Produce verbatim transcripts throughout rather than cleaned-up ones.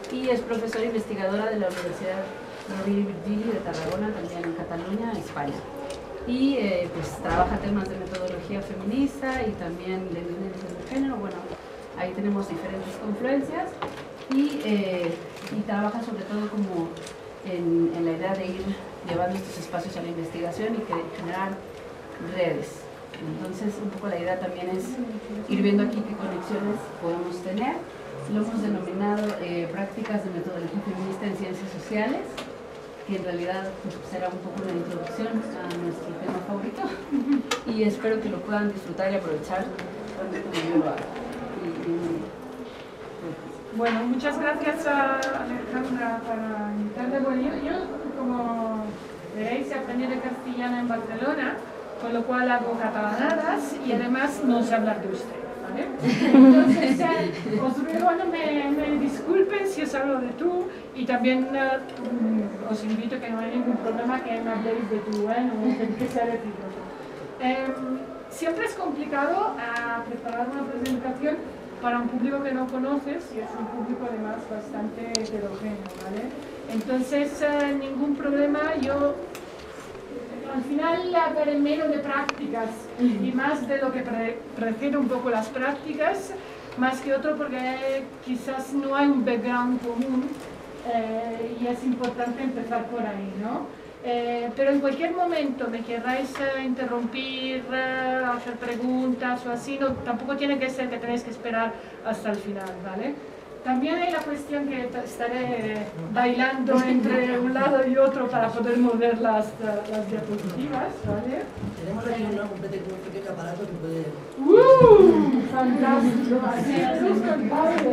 y es profesora investigadora de la Universidad Rovira i Virgili de Tarragona, también en Cataluña, España. Y eh, pues trabaja temas de metodología feminista y también de violencia de género. Bueno, ahí tenemos diferentes confluencias y, eh, y trabaja sobre todo como en, en la idea de ir llevando estos espacios a la investigación y que generar redes. Entonces, un poco la idea también es ir viendo aquí qué conexiones podemos tener. Lo hemos denominado eh, prácticas de metodología feminista en ciencias sociales, que en realidad pues, será un poco una introducción a nuestro tema favorito y espero que lo puedan disfrutar y aprovechar tanto como yo lo hago. Y, y, bueno, muchas gracias a Alejandra para invitarme. Bueno, yo, yo, como veréis, he aprendido castellano en Barcelona, con lo cual hago catalanadas y además no sé hablar de usted. ¿Vale? Entonces, eh, os ruego, no me, me disculpen si os hablo de tú y también uh, os invito a que no haya ningún problema que me habléis de tú, ¿eh? No, que sea recíproco. Eh, siempre es complicado uh, preparar una presentación para un público que no conoces y es un público además bastante heterogéneo, ¿vale? Entonces, uh, ningún problema, yo al final hablaré menos de prácticas y más de lo que pre prefiero un poco las prácticas, más que otro porque quizás no hay un background común eh, y es importante empezar por ahí, ¿no? Eh, pero en cualquier momento me querráis eh, interrumpir, eh, hacer preguntas o así, no, tampoco tiene que ser que tenéis que esperar hasta el final, ¿vale? También hay la cuestión que estaré bailando entre un lado y otro para poder mover las, las diapositivas, ¿vale? Tenemos aquí una, un pequeño aparato que puede... ¡Uh! ¡Fantástico! Así es, culpable.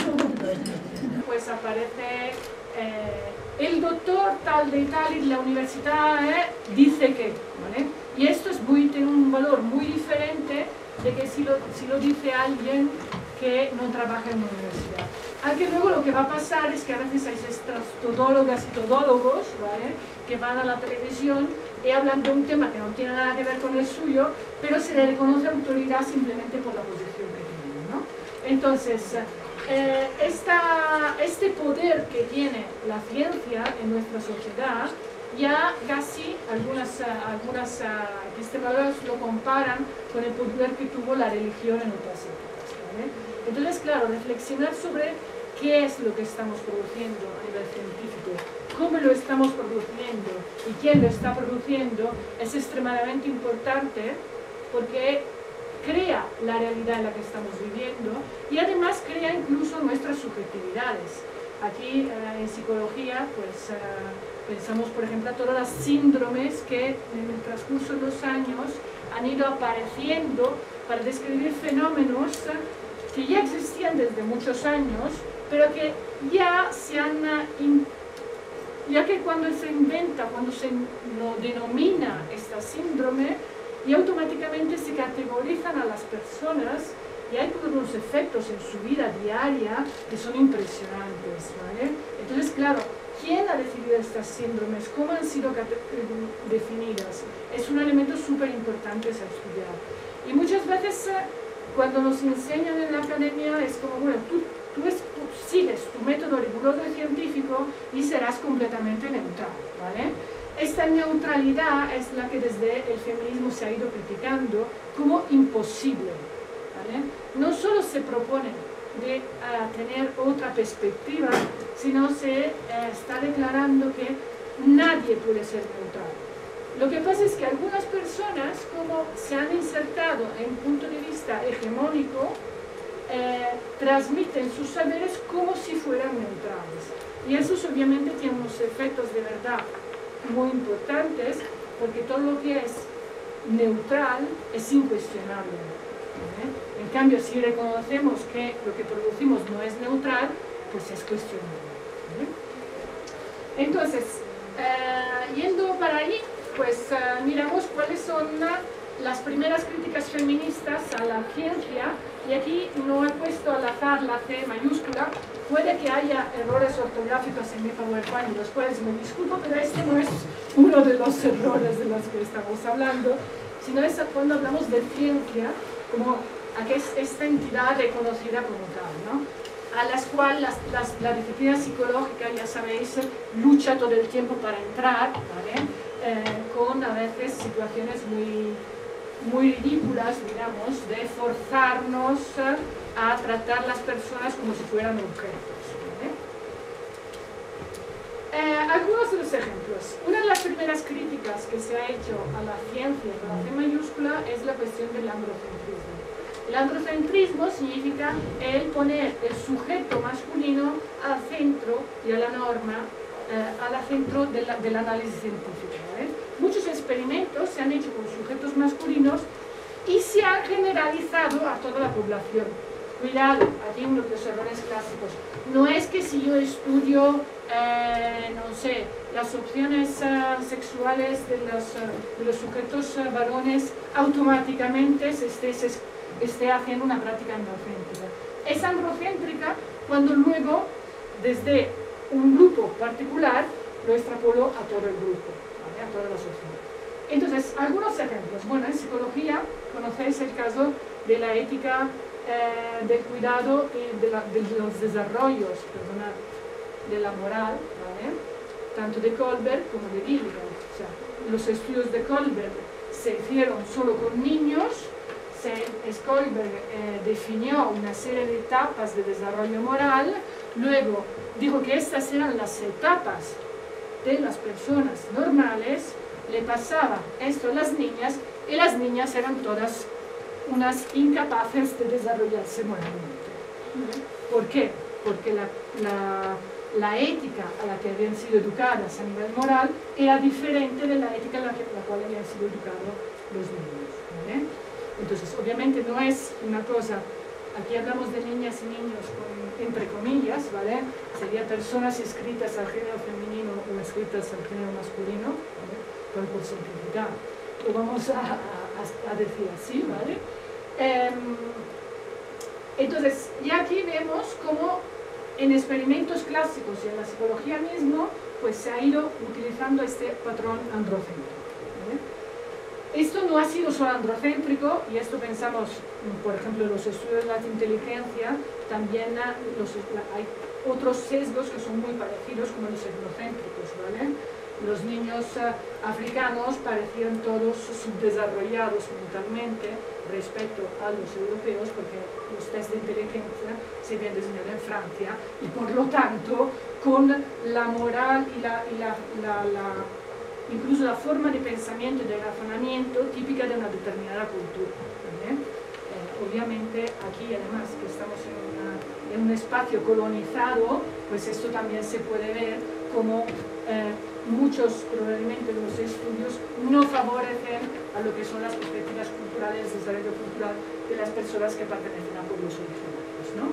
Pues aparece eh, el doctor tal de tal y la universidad eh, dice que, ¿vale? Y esto es muy, tiene un valor muy diferente de que si lo, si lo dice alguien que no trabaja en la universidad. Aunque luego lo que va a pasar es que a veces hay estas todólogas y todólogos, ¿vale?, que van a la televisión y hablan de un tema que no tiene nada que ver con el suyo, pero se le reconoce autoridad simplemente por la posición que tienen, ¿no? Entonces, eh, esta, este poder que tiene la ciencia en nuestra sociedad, ya casi algunas, algunas epistemólogos lo comparan con el poder que tuvo la religión en otras épocas, ¿vale? Entonces, claro, reflexionar sobre qué es lo que estamos produciendo a nivel científico, cómo lo estamos produciendo y quién lo está produciendo es extremadamente importante porque crea la realidad en la que estamos viviendo y además crea incluso nuestras subjetividades. Aquí eh, en psicología, pues eh, pensamos, por ejemplo, a todas las síndromes que en el transcurso de los años han ido apareciendo para describir fenómenos que ya existían desde muchos años, pero que ya se han, ya que cuando se inventa, cuando se lo denomina esta síndrome, y automáticamente se categorizan a las personas y hay todos los efectos en su vida diaria que son impresionantes, ¿vale? Entonces, claro, ¿quién ha decidido estas síndromes? ¿Cómo han sido definidas? Es un elemento súper importante a estudiar. Y muchas veces, cuando nos enseñan en la academia, es como, bueno, tú, tú, es, tú sigues tu método riguroso y científico y serás completamente neutral, ¿vale? Esta neutralidad es la que desde el feminismo se ha ido criticando como imposible, ¿vale? No solo se propone de uh, tener otra perspectiva, sino se uh, está declarando que nadie puede ser neutral. Lo que pasa es que algunas personas, como se han insertado en un punto de vista hegemónico, eh, transmiten sus saberes como si fueran neutrales. Y eso obviamente tiene unos efectos de verdad muy importantes, porque todo lo que es neutral es incuestionable, ¿eh? En cambio, si reconocemos que lo que producimos no es neutral, pues es cuestionable, ¿eh? Entonces, eh, yendo para allí, pues uh, miramos cuáles son uh, las primeras críticas feministas a la ciencia, y aquí no he puesto al azar la C mayúscula. Puede que haya errores ortográficos en mi PowerPoint, los cuales me disculpo, pero este no es uno de los errores de los que estamos hablando, sino es cuando hablamos de ciencia como a que es esta entidad reconocida como tal, ¿no? a las cuales las, las, la disciplina psicológica, ya sabéis, lucha todo el tiempo para entrar, ¿vale? eh, con a veces situaciones muy, muy ridículas, digamos, de forzarnos a tratar las personas como si fueran objetos. ¿Vale? Eh, algunos de los ejemplos. Una de las primeras críticas que se ha hecho a la ciencia con la C mayúscula es la cuestión del androcentrismo. El androcentrismo significa el poner el sujeto masculino al centro y a la norma, eh, al centro de la, del análisis científico. ¿Vale? Muchos experimentos se han hecho con sujetos masculinos y se han generalizado a toda la población. Cuidado, aquí uno de los errores clásicos. No es que si yo estudio, eh, no sé, las opciones uh, sexuales de los, uh, de los sujetos uh, varones, automáticamente se esté, se esté haciendo una práctica androcéntrica. Es androcéntrica cuando luego, desde un grupo particular, lo extrapolo a todo el grupo, ¿vale? A toda la sociedad. Entonces, algunos ejemplos. Bueno, en psicología conocéis el caso de la ética Eh, del cuidado y de, la, de los desarrollos, perdona, de la moral, ¿vale? Tanto de Kohlberg como de Gilligan. O sea, los estudios de Kohlberg se hicieron solo con niños, se, Kohlberg eh, definió una serie de etapas de desarrollo moral, luego dijo que estas eran las etapas de las personas normales, le pasaba esto a las niñas y las niñas eran todas unas incapaces de desarrollarse moralmente. ¿Por qué? Porque la, la, la ética a la que habían sido educadas a nivel moral era diferente de la ética a la, que, la cual habían sido educados los niños. ¿Vale? Entonces, obviamente no es una cosa, aquí hablamos de niñas y niños con, entre comillas, ¿vale? Serían personas inscritas al género femenino o inscritas al género masculino, ¿vale? Pero por simplificar, lo vamos a, a, a decir así, ¿vale? Eh, entonces, ya aquí vemos cómo en experimentos clásicos y en la psicología mismo, pues se ha ido utilizando este patrón androcéntrico. ¿Vale? Esto no ha sido solo androcéntrico, y esto pensamos, por ejemplo, en los estudios de la inteligencia, también los, hay otros sesgos que son muy parecidos como los etnocéntricos, ¿vale? Los niños uh, africanos parecían todos subdesarrollados mentalmente respecto a los europeos, porque los test de inteligencia se habían diseñado en Francia y por lo tanto con la moral y la, y la, la, la incluso la forma de pensamiento y de razonamiento típica de una determinada cultura. ¿Vale? Eh, obviamente aquí además que estamos en, una, en un espacio colonizado, pues esto también se puede ver como eh, muchos probablemente de los estudios no favorecen a lo que son las perspectivas culturales, el desarrollo cultural de las personas que pertenecen a pueblos originarios, ¿no?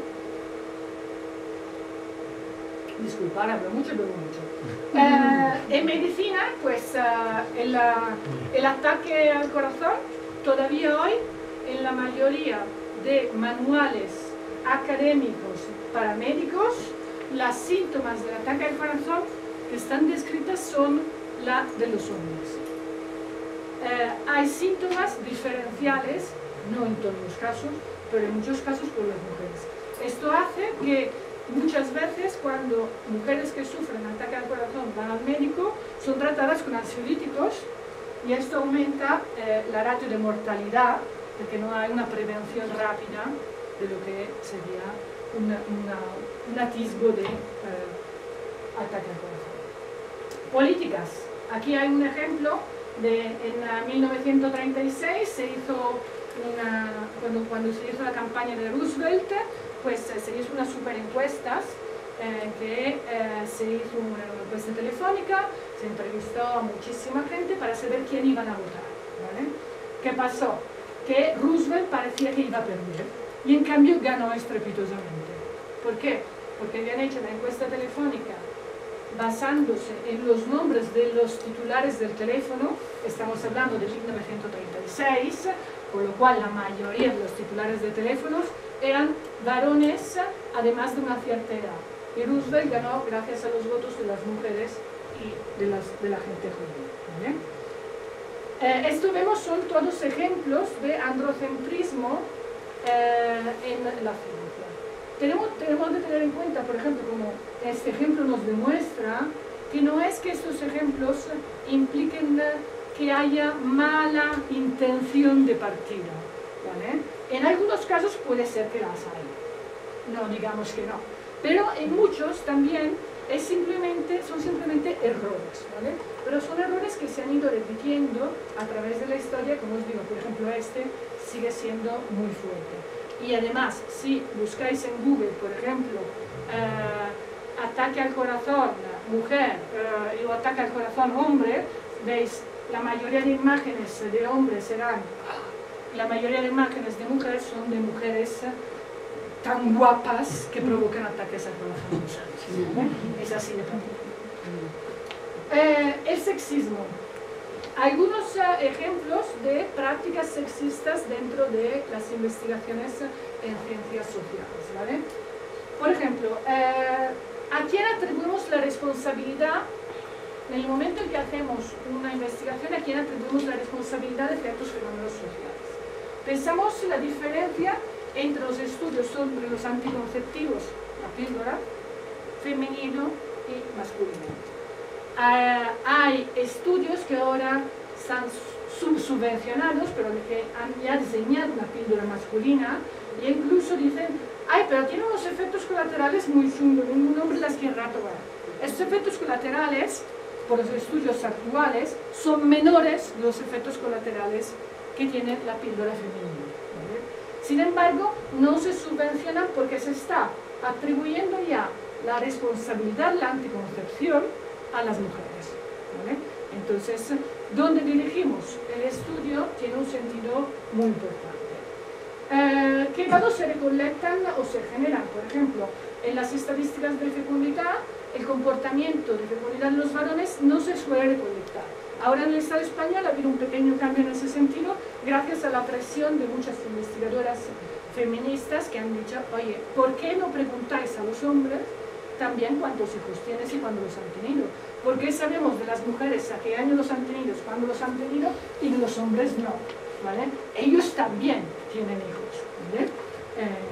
Disculpad, hablo mucho, hablo mucho. Eh, en medicina, pues uh, el, uh, el ataque al corazón, todavía hoy, en la mayoría de manuales académicos para médicos, los síntomas del ataque al corazón que están descritas son la de los hombres. Eh, hay síntomas diferenciales, no en todos los casos, pero en muchos casos por las mujeres. Esto hace que muchas veces cuando mujeres que sufren ataque al corazón van al médico, son tratadas con ansiolíticos y esto aumenta eh, la ratio de mortalidad, porque no hay una prevención rápida de lo que sería una, una, un atisbo de eh, ataque al corazón. Políticas. Aquí hay un ejemplo de en mil novecientos treinta y seis se hizo una, cuando, cuando se hizo la campaña de Roosevelt, pues se hizo unas super encuestas eh, que eh, se hizo una encuesta telefónica, se entrevistó a muchísima gente para saber quién iban a votar, ¿vale? ¿Qué pasó? Que Roosevelt parecía que iba a perder y en cambio ganó estrepitosamente. ¿Por qué? Porque habían hecho la encuesta telefónica basándose en los nombres de los titulares del teléfono, estamos hablando de mil novecientos treinta y seis, con lo cual la mayoría de los titulares de teléfonos eran varones, además de una cierta edad. Y Roosevelt ganó gracias a los votos de las mujeres y de, las, de la gente joven. ¿Vale? Eh, esto vemos son todos ejemplos de androcentrismo eh, en la ciencia. tenemos, tenemos que tener en cuenta, por ejemplo, como este ejemplo nos demuestra, que no es que estos ejemplos impliquen que haya mala intención de partida, ¿vale? En algunos casos puede ser que las hay, no digamos que no, pero en muchos también es simplemente, son simplemente errores, ¿vale? Pero son errores que se han ido repitiendo a través de la historia, como os digo, por ejemplo este sigue siendo muy fuerte. Y además, si buscáis en Google, por ejemplo, eh, ataque al corazón mujer eh, o ataque al corazón hombre, veis, la mayoría de imágenes de hombres serán, la mayoría de imágenes de mujeres son de mujeres tan guapas que provocan ataques al corazón. ¿Eh? Es así de fácil. Eh, el sexismo. Algunos uh, ejemplos de prácticas sexistas dentro de las investigaciones en ciencias sociales, ¿vale? Por ejemplo, eh, ¿a quién atribuimos la responsabilidad? En el momento en que hacemos una investigación, ¿a quién atribuimos la responsabilidad de ciertos fenómenos sociales? Pensamos la diferencia entre los estudios sobre los anticonceptivos, la píldora, femenino y masculino. Uh, hay estudios que ahora están subvencionados, pero que han ya diseñado una píldora masculina e incluso dicen, ay, pero tiene unos efectos colaterales muy chungos, ningún hombre las querrá tomar. Estos efectos colaterales, por los estudios actuales, son menores de los efectos colaterales que tiene la píldora femenina, ¿vale? Sin embargo, no se subvencionan porque se está atribuyendo ya la responsabilidad de la anticoncepción a las mujeres, ¿vale? Entonces, donde dirigimos el estudio tiene un sentido muy importante. Eh, ¿Qué datos se recolectan o se generan? Por ejemplo, en las estadísticas de fecundidad, el comportamiento de fecundidad en los varones no se suele recolectar. Ahora en el Estado español ha habido un pequeño cambio en ese sentido, gracias a la presión de muchas investigadoras feministas que han dicho, oye, ¿por qué no preguntáis a los hombres también cuántos hijos tienes y cuándo los han tenido? Porque sabemos de las mujeres a qué año los han tenido, cuándo los han tenido, y de los hombres no, ¿vale? Ellos también tienen hijos, ¿vale? Eh,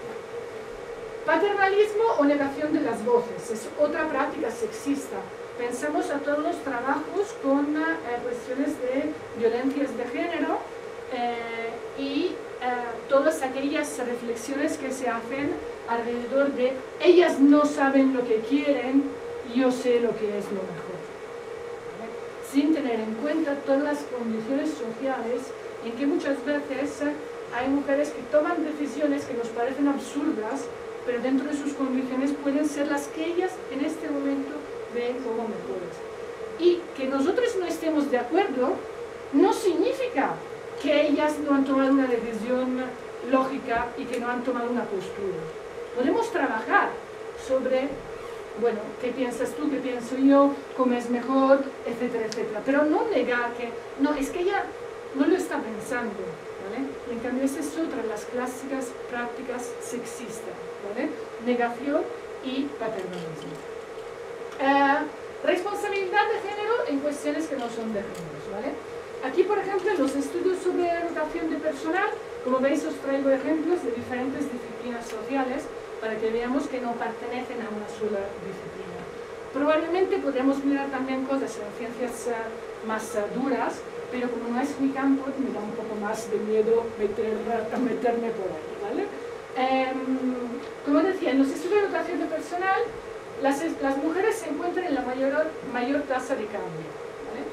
paternalismo o negación de las voces, es otra práctica sexista. Pensamos a todos los trabajos con eh, cuestiones de violencias de género eh, y eh, todas aquellas reflexiones que se hacen alrededor de ellas no saben lo que quieren, yo sé lo que es lo mejor, ¿vale? Sin tener en cuenta todas las condiciones sociales en que muchas veces hay mujeres que toman decisiones que nos parecen absurdas, pero dentro de sus condiciones pueden ser las que ellas en este momento ven como mejores. Y que nosotros no estemos de acuerdo no significa que ellas no han tomado una decisión lógica y que no han tomado una postura. Podemos trabajar sobre, bueno, qué piensas tú, qué pienso yo, cómo es mejor, etcétera, etcétera. Pero no negar que, no, es que ella no lo está pensando, ¿vale? En cambio, esa es otra de las clásicas prácticas sexistas, ¿vale? Negación y paternalismo. Eh, responsabilidad de género en cuestiones que no son de géneros, ¿vale? Aquí, por ejemplo, en los estudios sobre rotación de personal, como veis, os traigo ejemplos de diferentes disciplinas sociales para que veamos que no pertenecen a una sola disciplina. Probablemente podemos mirar también cosas en ciencias uh, más uh, duras, pero como no es mi campo, me da un poco más de miedo meter, uh, meterme por ahí, ¿vale? Eh, como decía, en los estudios de rotación de personal, las, las mujeres se encuentran en la mayor, mayor tasa de cambio, ¿vale?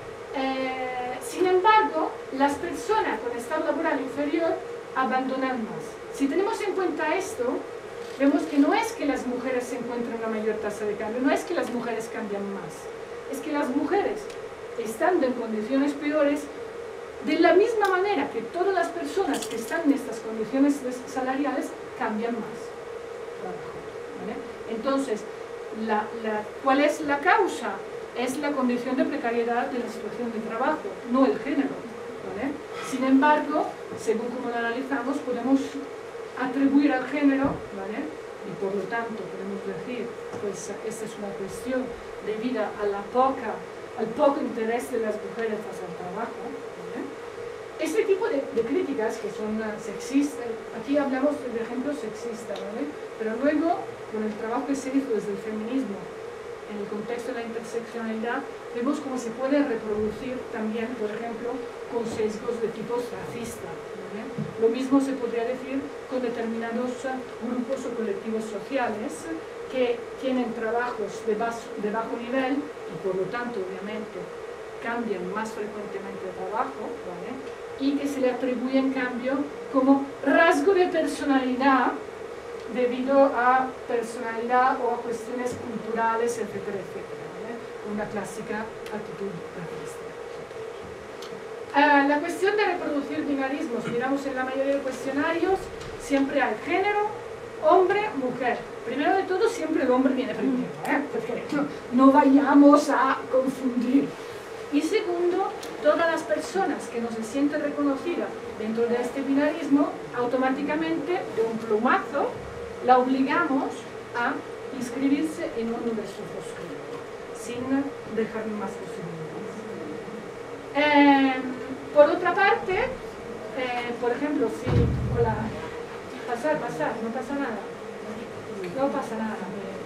Eh, sin embargo, las personas con estado laboral inferior abandonan más. Si tenemos en cuenta esto, vemos que no es que las mujeres se encuentren en la mayor tasa de cambio, no es que las mujeres cambian más, es que las mujeres, estando en condiciones peores, de la misma manera que todas las personas que están en estas condiciones salariales, cambian más trabajo, ¿vale? Entonces, la, la, ¿cuál es la causa? Es la condición de precariedad de la situación de trabajo, no el género, ¿vale? Sin embargo, según como lo analizamos, podemos atribuir al género, ¿vale? Y por lo tanto podemos decir, pues esta es una cuestión debida a la poca, al poco interés de las mujeres hacia el trabajo, ¿vale? Es este tipo de, de críticas que son uh, sexistas, aquí hablamos de ejemplos sexistas, ¿vale? Pero luego, con el trabajo que se hizo desde el feminismo, en el contexto de la interseccionalidad, vemos cómo se puede reproducir también, por ejemplo, con sesgos de tipo racista, ¿vale? Lo mismo se podría decir con determinados uh, grupos o colectivos sociales que tienen trabajos de, baso, de bajo nivel y por lo tanto, obviamente, cambian más frecuentemente de trabajo, ¿vale? Y que se le atribuye en cambio como rasgo de personalidad debido a personalidad o a cuestiones culturales, etcétera, etcétera, ¿vale? Una clásica actitud racista. Uh, la cuestión de reproducir binarismos, miramos en la mayoría de cuestionarios, siempre hay género, hombre, mujer. Primero de todo, siempre el hombre viene primero, ¿eh? Porque no, no vayamos a confundir. Y segundo, todas las personas que no se sienten reconocidas dentro de este binarismo, automáticamente, de un plumazo, la obligamos a inscribirse en uno de estos dos géneros, sin dejar más posibilidades. Eh, por otra parte, eh, por ejemplo, si... Hola, pasar, pasar, no pasa nada. No pasa nada.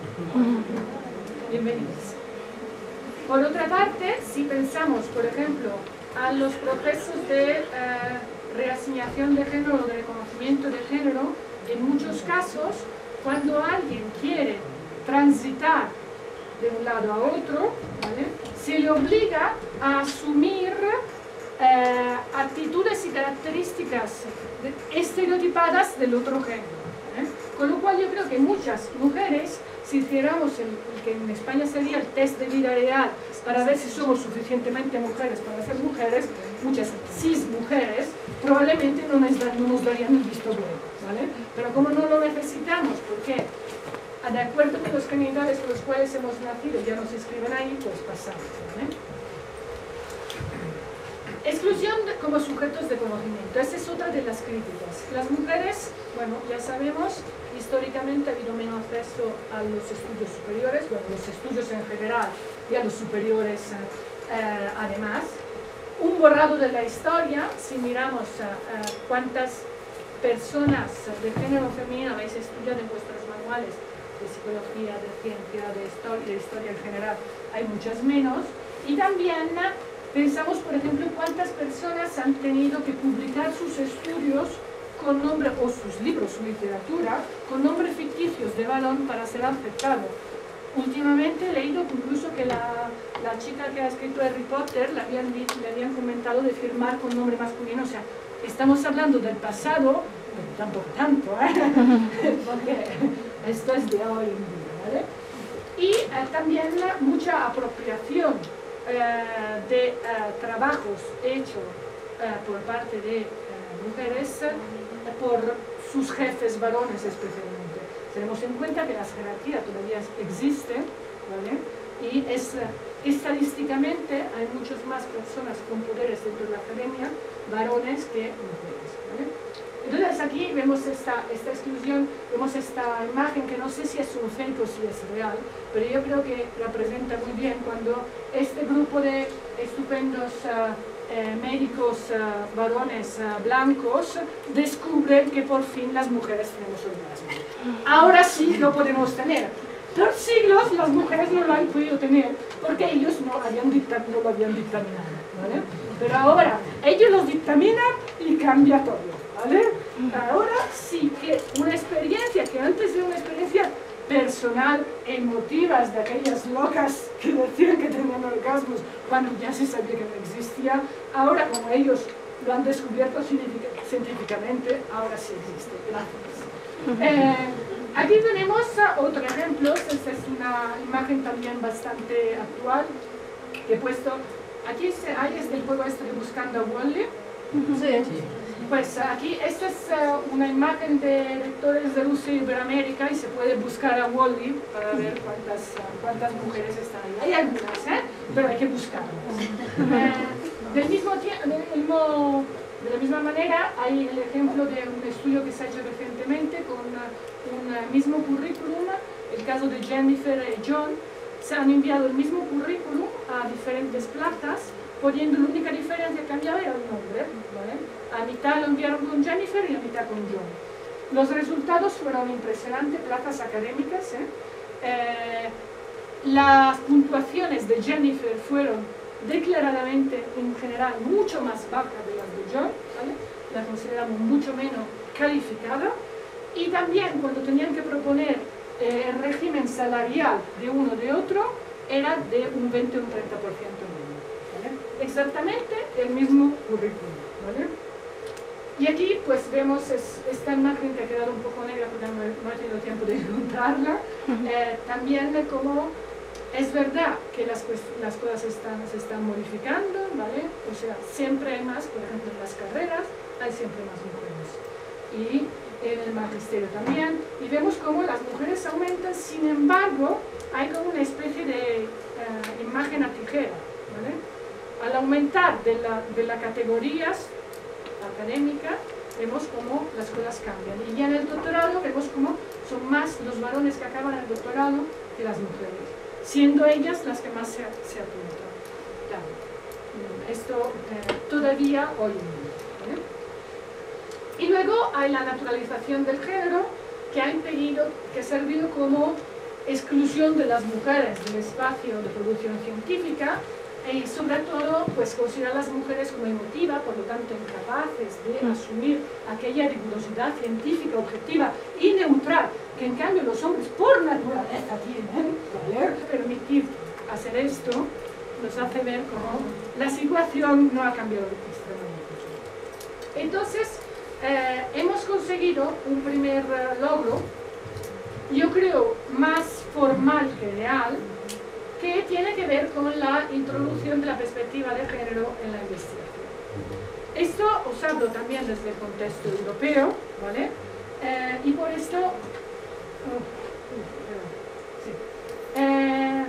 Bienvenidos. Por otra parte, si pensamos, por ejemplo, a los procesos de eh, reasignación de género o de reconocimiento de género, en muchos casos, cuando alguien quiere transitar de un lado a otro, ¿vale?, se le obliga a asumir eh, actitudes y características estereotipadas del otro género. ¿eh? Con lo cual yo creo que muchas mujeres, si hiciéramos el, el que en España sería el test de vida real para ver si somos suficientemente mujeres para ser mujeres, muchas cis mujeres probablemente no nos, no nos darían el visto bueno, ¿vale? Pero como no lo necesitamos, porque de acuerdo con los genitales con los cuales hemos nacido ya nos escriben ahí, pues pasamos, ¿vale? Exclusión de, como sujetos de conocimiento, esa es otra de las críticas. Las mujeres, bueno, ya sabemos, históricamente ha habido menos acceso a los estudios superiores, bueno, los estudios en general y a los superiores eh, además. Un borrado de la historia, si miramos eh, eh, cuántas personas de género femenino habéis estudiado en vuestros manuales de psicología, de ciencia, de historia, de historia en general, hay muchas menos. Y también pensamos, por ejemplo, cuántas personas han tenido que publicar sus estudios con nombre, o sus libros, su literatura, con nombres ficticios de varón para ser aceptado. Últimamente he leído incluso que la, la chica que ha escrito Harry Potter le habían, le habían comentado de firmar con nombre masculino. O sea, estamos hablando del pasado, pero tampoco tanto, ¿eh? Porque esto es de hoy en día, ¿vale? Y eh, también mucha apropiación eh, de eh, trabajos hechos eh, por parte de eh, mujeres eh, por sus jefes varones especialmente. Tenemos en cuenta que las jerarquías todavía existen, ¿vale? Y es, estadísticamente hay muchas más personas con poderes dentro de la academia, varones, que mujeres, ¿vale? Entonces aquí vemos esta, esta exclusión, vemos esta imagen que no sé si es un fake o si es real, pero yo creo que representa muy bien cuando este grupo de estupendos uh, eh, médicos uh, varones uh, blancos descubren que por fin las mujeres tenemos orgasmo. Ahora sí lo podemos tener. Por siglos las mujeres no lo han podido tener porque ellos no, habían no lo habían dictaminado, ¿vale? Pero ahora ellos los dictaminan y cambia todo, ¿vale? Ahora sí que una experiencia que antes era una experiencia personal, emotivas, de aquellas locas que decían que tenían orgasmos cuando ya se sabía que no existía, ahora como ellos lo han descubierto científicamente, ahora sí existe. Gracias. Eh, aquí tenemos otro ejemplo, esta es una imagen también bastante actual que he puesto. Aquí hay es del juego este de Buscando a Wally. Sí. Pues aquí, esta es uh, una imagen de lectores de Rusia y Iberoamérica y se puede buscar a Wally para ver cuántas, uh, cuántas mujeres están ahí. Hay algunas, ¿eh? Pero hay que buscarlas. eh, del mismo del mismo, de la misma manera, hay el ejemplo de un estudio que se ha hecho recientemente con uh, un uh, mismo currículum, el caso de Jennifer y John. Se han enviado el mismo currículum a diferentes plazas, poniendo la única diferencia que cambiaba era el nombre, ¿vale? A mitad lo enviaron con Jennifer y a mitad con John. Los resultados fueron impresionantes, plazas académicas. ¿eh? Eh, las puntuaciones de Jennifer fueron declaradamente, en general, mucho más bajas de las de John, ¿vale? La consideramos mucho menos calificada. Y también cuando tenían que proponer eh, el régimen salarial de uno de otro, era de un veinte o un treinta por ciento menos. ¿Vale? Exactamente el mismo currículum. ¿Vale? Y aquí pues vemos es, esta imagen que ha quedado un poco negra porque no he, no he tenido tiempo de encontrarla, eh, también de cómo es verdad que las, las cosas están, se están modificando, ¿vale? O sea, siempre hay más, por ejemplo en las carreras hay siempre más mujeres y en el magisterio también, y vemos cómo las mujeres aumentan, sin embargo hay como una especie de uh, imagen a tijera, ¿vale? Al aumentar de las de la categorías académica, vemos cómo las cosas cambian. Y ya en el doctorado vemos cómo son más los varones que acaban el doctorado que las mujeres, siendo ellas las que más se, se apuntan. Claro, esto eh, todavía hoy en día. ¿Vale? Y luego hay la naturalización del género, que ha impedido, que ha servido como exclusión de las mujeres del espacio de producción científica, y sobre todo pues considerar a las mujeres como emotivas, por lo tanto incapaces de asumir aquella rigurosidad científica, objetiva y neutral que en cambio los hombres por naturaleza tienen. ¿Vale? Permitir hacer esto nos hace ver cómo la situación no ha cambiado extremadamente. Entonces eh, hemos conseguido un primer uh, logro, yo creo más formal que real, que tiene que ver con la introducción de la perspectiva de género en la investigación. Esto os hablo también desde el contexto europeo, ¿vale? Eh, y por esto... Oh, sí. eh,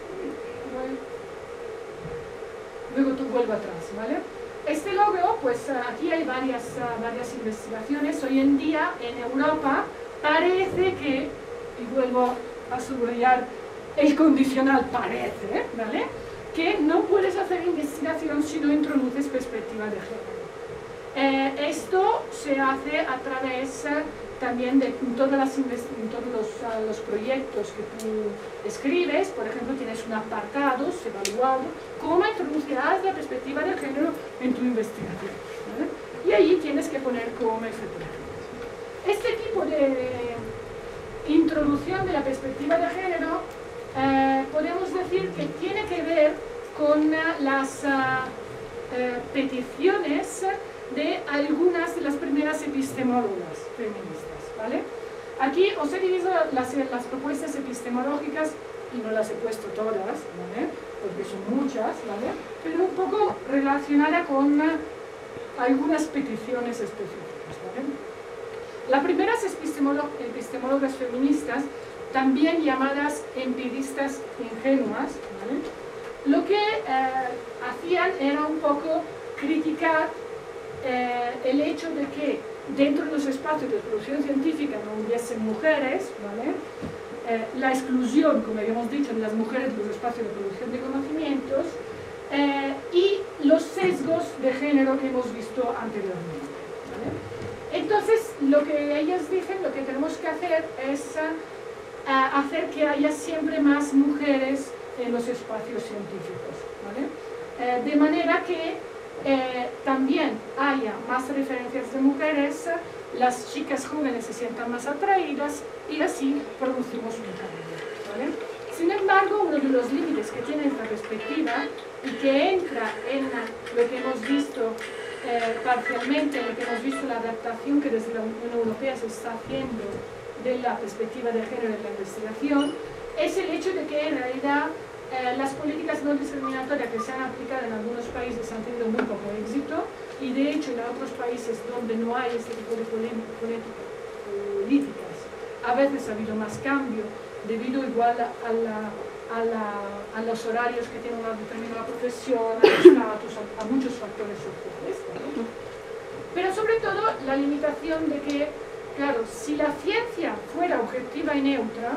luego tú vuelvo atrás, ¿vale? Este logro, pues aquí hay varias, varias investigaciones. Hoy en día en Europa parece que, y vuelvo a subrayar el condicional parece, ¿vale? Que no puedes hacer investigación si no introduces perspectiva de género. Eh, esto se hace a través eh, también de todas las todos los, uh, los proyectos que tú escribes. Por ejemplo, tienes un apartado evaluado, cómo introducirás la perspectiva de género en tu investigación, ¿vale? Y ahí tienes que poner cómo, etcétera. Este tipo de introducción de la perspectiva de género Eh, podemos decir que tiene que ver con uh, las uh, uh, peticiones de algunas de las primeras epistemólogas feministas, ¿vale? Aquí os he dividido las, las propuestas epistemológicas y no las he puesto todas, ¿vale? Porque son muchas, ¿vale? Pero un poco relacionada con uh, algunas peticiones específicas, ¿vale? Las primeras epistemólogas feministas, también llamadas empiristas ingenuas, ¿vale? Lo que eh, hacían era un poco criticar eh, el hecho de que dentro de los espacios de producción científica no hubiesen mujeres, ¿vale? Eh, la exclusión, como habíamos dicho, de las mujeres de los espacios de producción de conocimientos eh, y los sesgos de género que hemos visto anteriormente, ¿vale? Entonces, lo que ellas dicen, lo que tenemos que hacer es a hacer que haya siempre más mujeres en los espacios científicos, ¿vale? Eh, de manera que eh, también haya más referencias de mujeres, las chicas jóvenes se sientan más atraídas y así producimos un cambio, ¿vale? Sin embargo, uno de los límites que tiene esta perspectiva y que entra en lo que hemos visto eh, parcialmente, en lo que hemos visto la adaptación que desde la Unión Europea se está haciendo de la perspectiva de género en la investigación, es el hecho de que en realidad eh, las políticas no discriminatorias que se han aplicado en algunos países han tenido muy poco éxito y de hecho en otros países donde no hay este tipo de políticas a veces ha habido más cambio debido igual a, la, a, la, a los horarios que tiene una determinada profesión, a los estatus, a, a muchos factores sociales, ¿no? Pero sobre todo la limitación de que, claro, si la ciencia fuera objetiva y neutra,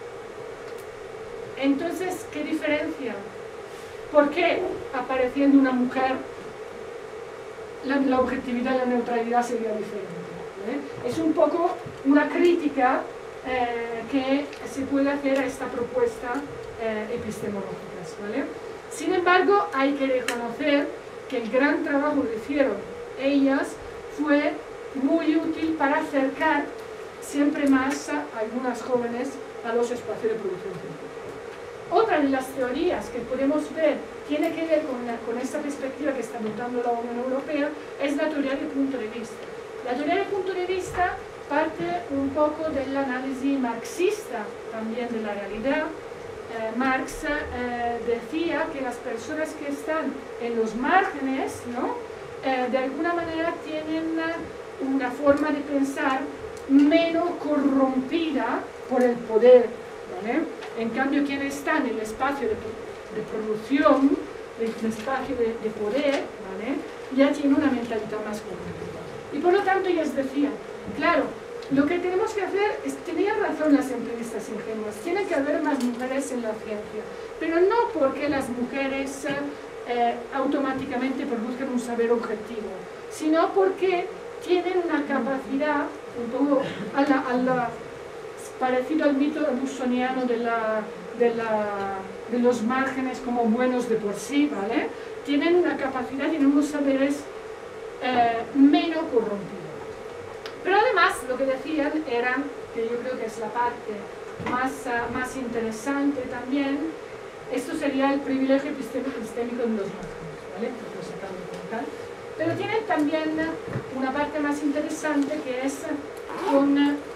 entonces, ¿qué diferencia? ¿Por qué apareciendo una mujer la, la objetividad y la neutralidad sería diferente. ¿Vale? Es un poco una crítica eh, que se puede hacer a esta propuesta eh, epistemológica, ¿vale? Sin embargo, hay que reconocer que el gran trabajo que hicieron ellas fue muy útil para acercar siempre más a algunas jóvenes a los espacios de producción científica. Otra de las teorías que podemos ver tiene que ver con, la, con esta perspectiva que está adoptando la Unión Europea, es la teoría del punto de vista. La teoría del punto de vista parte un poco del análisis marxista también de la realidad. Eh, Marx eh, decía que las personas que están en los márgenes, ¿no? eh, de alguna manera tienen una forma de pensar menos corrompida por el poder, ¿vale? En cambio, quienes están en el espacio de, de producción, el espacio de, de poder, ¿vale? Ya tienen una mentalidad más corrompida. Y por lo tanto ellas decían, claro, lo que tenemos que hacer es, tenían razón las empiristas ingenuas, tiene que haber más mujeres en la ciencia, pero no porque las mujeres eh, automáticamente produzcan un saber objetivo, sino porque tienen una capacidad, un poco a la, a la, parecido al mito rusoniano de, la, de, la, de los márgenes como buenos de por sí, ¿vale? Tienen una capacidad, tienen unos saberes eh, menos corrompidos. Pero además lo que decían eran, que yo creo que es la parte más, uh, más interesante también, esto sería el privilegio epistémico de los márgenes, ¿vale? Pero tienen también una parte más interesante que es con,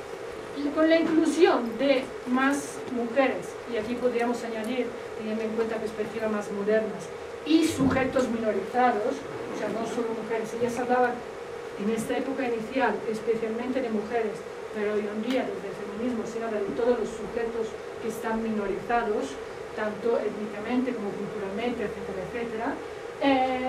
con la inclusión de más mujeres, y aquí podríamos añadir, teniendo en cuenta perspectivas más modernas, y sujetos minorizados, o sea, no solo mujeres. Ellas hablaban en esta época inicial, especialmente de mujeres, pero hoy en día desde el feminismo se habla de todos los sujetos que están minorizados, tanto étnicamente como culturalmente, etcétera, etcétera. Eh,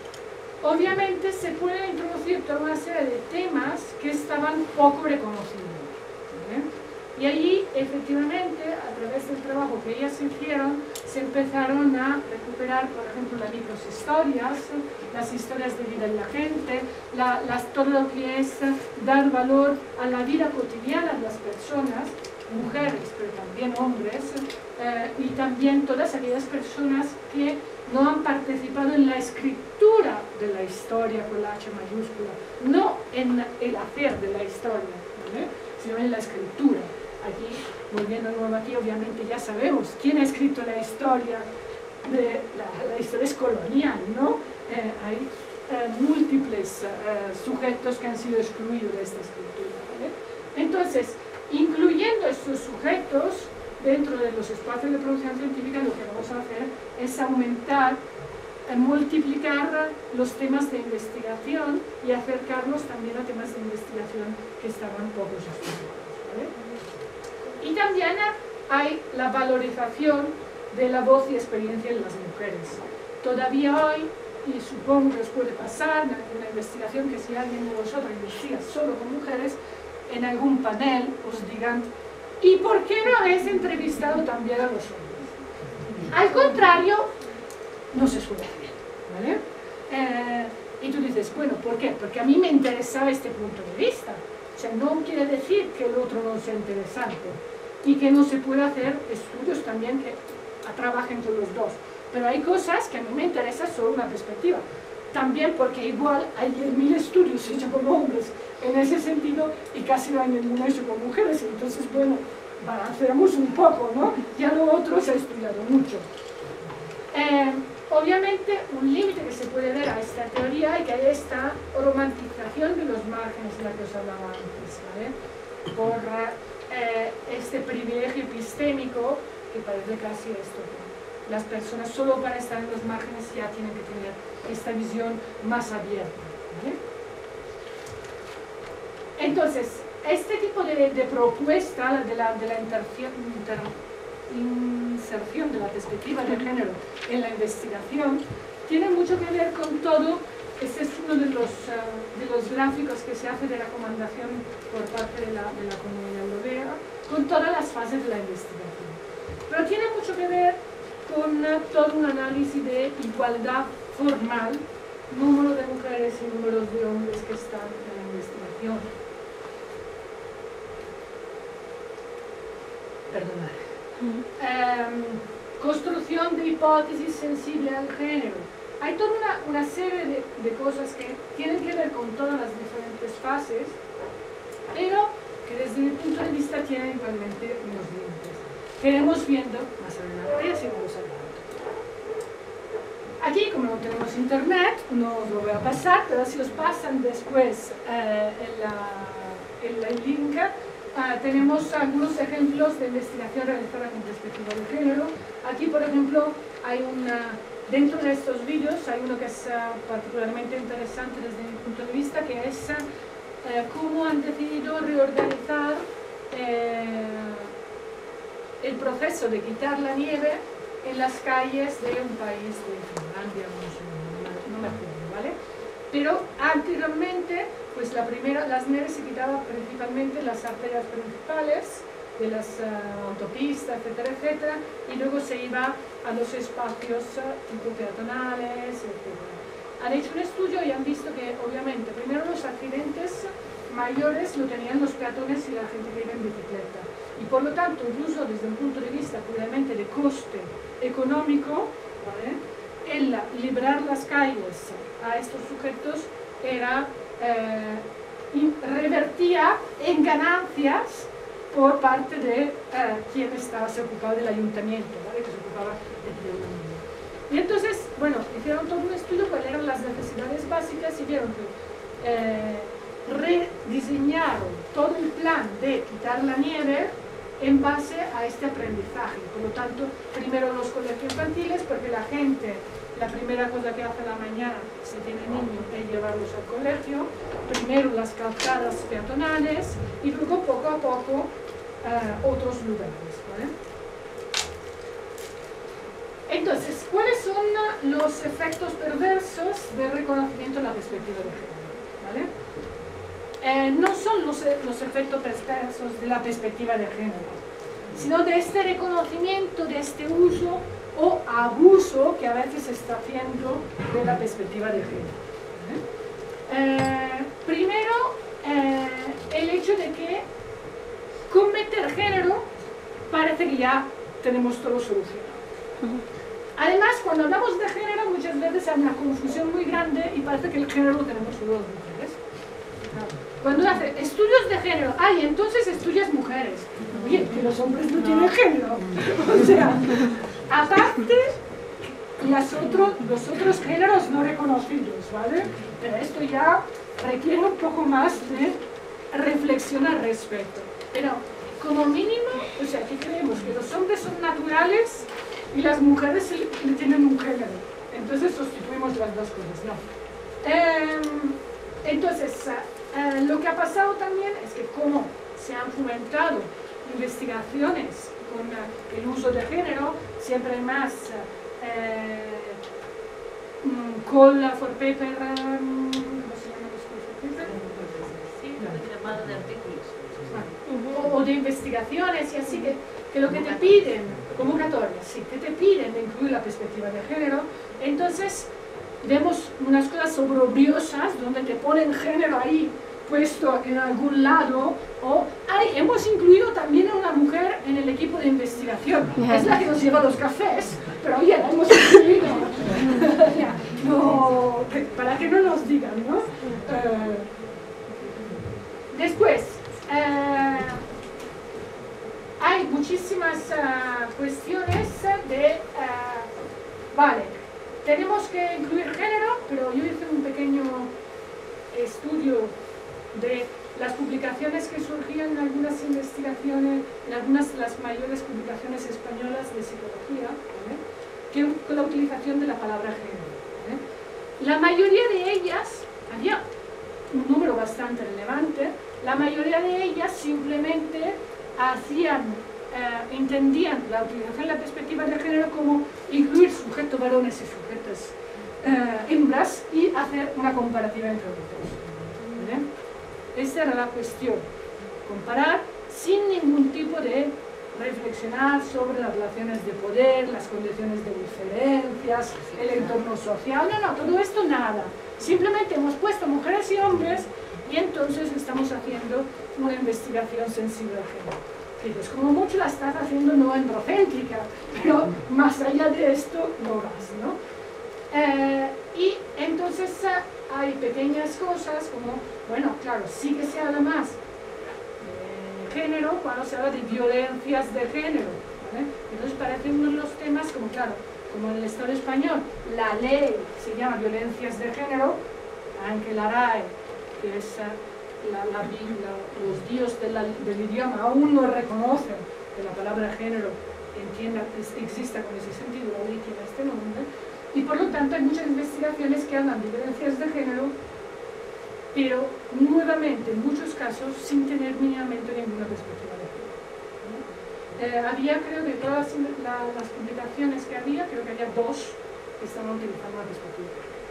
obviamente se puede introducir toda una serie de temas que estaban poco reconocidos, ¿vale? Y allí, efectivamente, a través del trabajo que ellas hicieron, se empezaron a recuperar, por ejemplo, las microhistorias, las historias de vida de la gente, la, las, todo lo que es dar valor a la vida cotidiana de las personas, mujeres, pero también hombres, eh, y también todas aquellas personas que no han participado en la escritura de la historia con la H mayúscula, no en el hacer de la historia, ¿vale? Sino en la escritura. Aquí, volviendo nuevo aquí, obviamente ya sabemos quién ha escrito la historia, de, la, la historia es colonial, ¿no? Eh, hay eh, múltiples eh, sujetos que han sido excluidos de esta escritura, ¿vale? Entonces, incluyendo estos sujetos dentro de los espacios de producción científica, lo que vamos a hacer es aumentar, eh, multiplicar los temas de investigación y acercarnos también a temas de investigación que estaban pocos estudiados, ¿vale? Y también hay la valorización de la voz y experiencia de las mujeres. Todavía hoy, y supongo que os puede pasar en alguna investigación, que si alguien de vosotros investiga solo con mujeres, en algún panel os digan, ¿y por qué no habéis entrevistado también a los hombres? Al contrario, no se suele hacer, ¿vale? Eh, y tú dices, bueno, ¿por qué? Porque a mí me interesaba este punto de vista. O sea, no quiere decir que el otro no sea interesante y que no se pueda hacer estudios también que trabajen con los dos. Pero hay cosas que a mí me interesa solo una perspectiva. También porque igual hay mil estudios hechos con hombres en ese sentido y casi no hay ninguno hecho con mujeres. Entonces, bueno, balanceamos un poco, ¿no? Ya lo otro se ha estudiado mucho. Eh, obviamente, un límite que se puede ver a esta teoría y que hay esta romantización de los márgenes de la que os hablaba antes, ¿vale? Por eh, este privilegio epistémico que parece casi esto. Las personas solo para estar en los márgenes ya tienen que tener esta visión más abierta, ¿vale? Entonces, este tipo de, de propuesta de la, de la interción, inter, inserción de la perspectiva de género en la investigación tiene mucho que ver con todo. Este es uno de los, uh, de los gráficos que se hace de recomendación por parte de la, de la Comunidad Europea con todas las fases de la investigación. Pero tiene mucho que ver con uh, todo un análisis de igualdad formal, número de mujeres y número investigación. Perdonad. Eh, construcción de hipótesis sensible al género. Hay toda una, una serie de, de cosas que tienen que ver con todas las diferentes fases, pero que desde mi punto de vista tienen igualmente unos límites. Que iremos viendo más adelante y así vamos hablando. Aquí, como no tenemos internet, no os lo voy a pasar, pero si os pasan después eh, en, la, en el link, Uh, tenemos algunos ejemplos de investigación realizada con perspectiva de género. Aquí, por ejemplo, hay una, dentro de estos vídeos hay uno que es uh, particularmente interesante desde mi punto de vista, que es uh, cómo han decidido reorganizar eh, el proceso de quitar la nieve en las calles de un país de Finlandia, no, no me acuerdo, ¿vale? Pero anteriormente, pues la primera, las nieves se quitaban principalmente en las arterias principales de las uh, autopistas, etcétera, etcétera, y luego se iba a los espacios uh, tipo peatonales, etcétera. Han hecho un estudio y han visto que, obviamente, primero los accidentes mayores lo tenían los peatones y la gente que iba en bicicleta. Y por lo tanto, incluso desde un punto de vista puramente de coste económico, ¿vale?, el liberar las calles a estos sujetos era, eh, revertía en ganancias por parte de eh, quien estaba, se ocupaba del ayuntamiento, ¿vale?, que se ocupaba de la nieve. Y entonces, bueno, hicieron todo un estudio cuáles eran las necesidades básicas y vieron que eh, rediseñaron todo el plan de quitar la nieve en base a este aprendizaje. Por lo tanto, primero los colegios infantiles, porque la gente, la primera cosa que hace a la mañana, si tiene niños, es llevarlos al colegio. Primero las calzadas peatonales y luego poco a poco uh, otros lugares, ¿vale? Entonces, ¿cuáles son los efectos perversos del reconocimiento de la perspectiva de género? ¿Vale? Eh, no son los, los efectos perversos de la perspectiva de género, sino de este reconocimiento, de este uso o abuso que a veces se está haciendo de la perspectiva de género. Eh, primero, eh, el hecho de que con meter género parece que ya tenemos todo solucionado. Además, cuando hablamos de género, muchas veces hay una confusión muy grande y parece que el género lo tenemos solo las mujeres. Cuando uno hace estudios de género, ay, entonces estudias mujeres. Oye, que los hombres no tienen género. O sea, aparte, las otros, los otros géneros no reconocidos, ¿vale? Pero esto ya requiere un poco más de reflexión al respecto. Pero, como mínimo, o sea, que creemos que los hombres son naturales y las mujeres le tienen un género. Entonces sustituimos las dos cosas, ¿no? Eh, entonces, eh, lo que ha pasado también es que como se han fomentado investigaciones con uh, el uso de género, siempre hay más eh, um, call for paper, um, ¿cómo se llama los call for paper? Sí, llamado de artículos. O, o de investigaciones y así, que, que lo que te piden, convocatorias, sí, que te piden de incluir la perspectiva de género. Entonces vemos unas cosas oprobiosas donde te ponen género ahí puesto en algún lado, o ay, hemos incluido también a una mujer en el equipo de investigación, es la que nos lleva los cafés, pero oye, la hemos incluido. No, que, para que no nos digan, ¿no? Uh, después, uh, hay muchísimas uh, cuestiones de, uh, vale, tenemos que incluir género, pero yo hice un pequeño estudio de las publicaciones que surgían en algunas investigaciones, en algunas de las mayores publicaciones españolas de psicología, ¿vale?, que con la utilización de la palabra género, ¿vale? La mayoría de ellas, había un número bastante relevante, la mayoría de ellas simplemente hacían, eh, entendían la utilización de la perspectiva de género como incluir sujetos varones y sujetos eh, hembras y hacer una comparativa entre los dos, ¿vale? Esa era la cuestión, comparar sin ningún tipo de reflexionar sobre las relaciones de poder, las condiciones de diferencias, el entorno social, no, no, todo esto nada. Simplemente hemos puesto mujeres y hombres Y entonces estamos haciendo una investigación sensible al género. Dices, como mucho la estás haciendo no androcéntrica, pero más allá de esto no vas, ¿no? Eh, y entonces hay pequeñas cosas como, bueno, claro, sí que se habla más de género cuando se habla de violencias de género, ¿vale? Entonces parecen unos los temas como, claro, como en el Estado español, la ley se llama violencias de género, aunque la R A E, que es la, la, la, los dios de la, del idioma, aún no reconocen que la palabra género entienda, exista con ese sentido, la ley tiene este nombre, y por lo tanto hay muchas investigaciones que hablan de violencias de género, pero nuevamente, en muchos casos, sin tener mínimamente ninguna perspectiva de género. Eh, había, creo que todas la, las publicaciones que había, creo que había dos que estaban utilizando la perspectiva de género.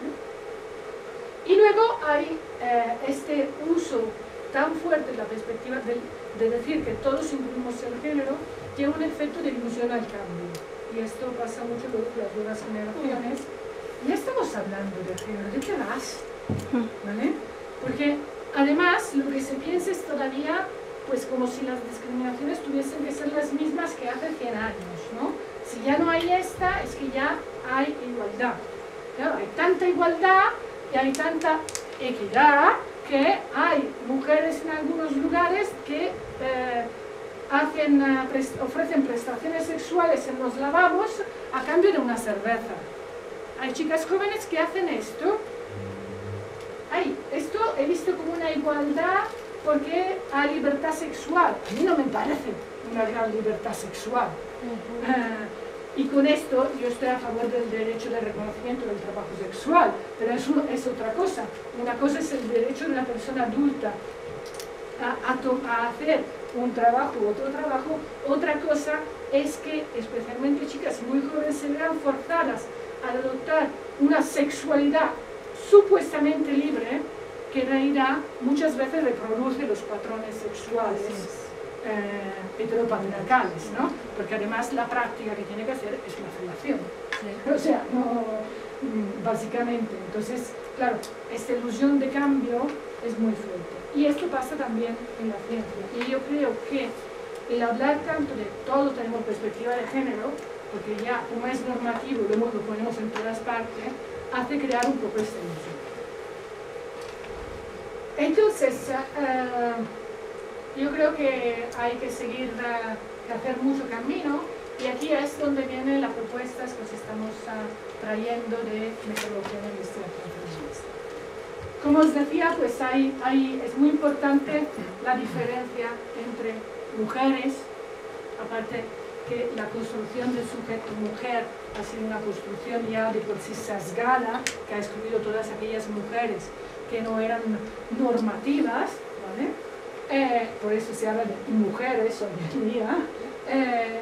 Y luego hay eh, este uso tan fuerte de la perspectiva de, de decir que todos incluimos el género, tiene un efecto de ilusión al cambio. Y esto pasa mucho con las nuevas generaciones. Ya estamos hablando de género, ¿de qué vas? ¿Vale? Porque además lo que se piensa es todavía pues como si las discriminaciones tuviesen que ser las mismas que hace cien años, ¿no? Si ya no hay esta, es que ya hay igualdad. Claro, hay tanta igualdad y hay tanta equidad que hay mujeres en algunos lugares que eh, hacen, uh, prest ofrecen prestaciones sexuales en los lavabos a cambio de una cerveza. Hay chicas jóvenes que hacen esto. Ay, esto he visto como una igualdad porque hay libertad sexual. A mí no me parece una gran libertad sexual. Uh-huh. uh, y con esto yo estoy a favor del derecho de reconocimiento del trabajo sexual, pero eso es otra cosa. Una cosa es el derecho de una persona adulta a, a, a hacer un trabajo u otro trabajo. Otra cosa es que especialmente chicas muy jóvenes se vean forzadas a adoptar una sexualidad supuestamente libre, que en realidad muchas veces reproduce los patrones sexuales eh, heteropatriarcales, ¿no? Porque además la práctica que tiene que hacer es una felación. Sí. O sea, no, básicamente. Entonces, claro, esta ilusión de cambio es muy fuerte. Y esto pasa también en la ciencia. Y yo creo que el hablar tanto de todo tenemos perspectiva de género, porque ya como es normativo, lo ponemos en todas partes, hace crear un poco esta ilusión. Entonces, uh, yo creo que hay que seguir, uh, hacer mucho camino, y aquí es donde vienen las propuestas que os estamos uh, trayendo de metodología de investigación feminista. Como os decía, pues hay, hay, es muy importante la diferencia entre mujeres, aparte que la construcción del sujeto mujer ha sido una construcción ya de por sí sesgada, que ha excluido todas aquellas mujeres que no eran normativas, ¿vale? Eh, por eso se habla de mujeres hoy en día. Eh,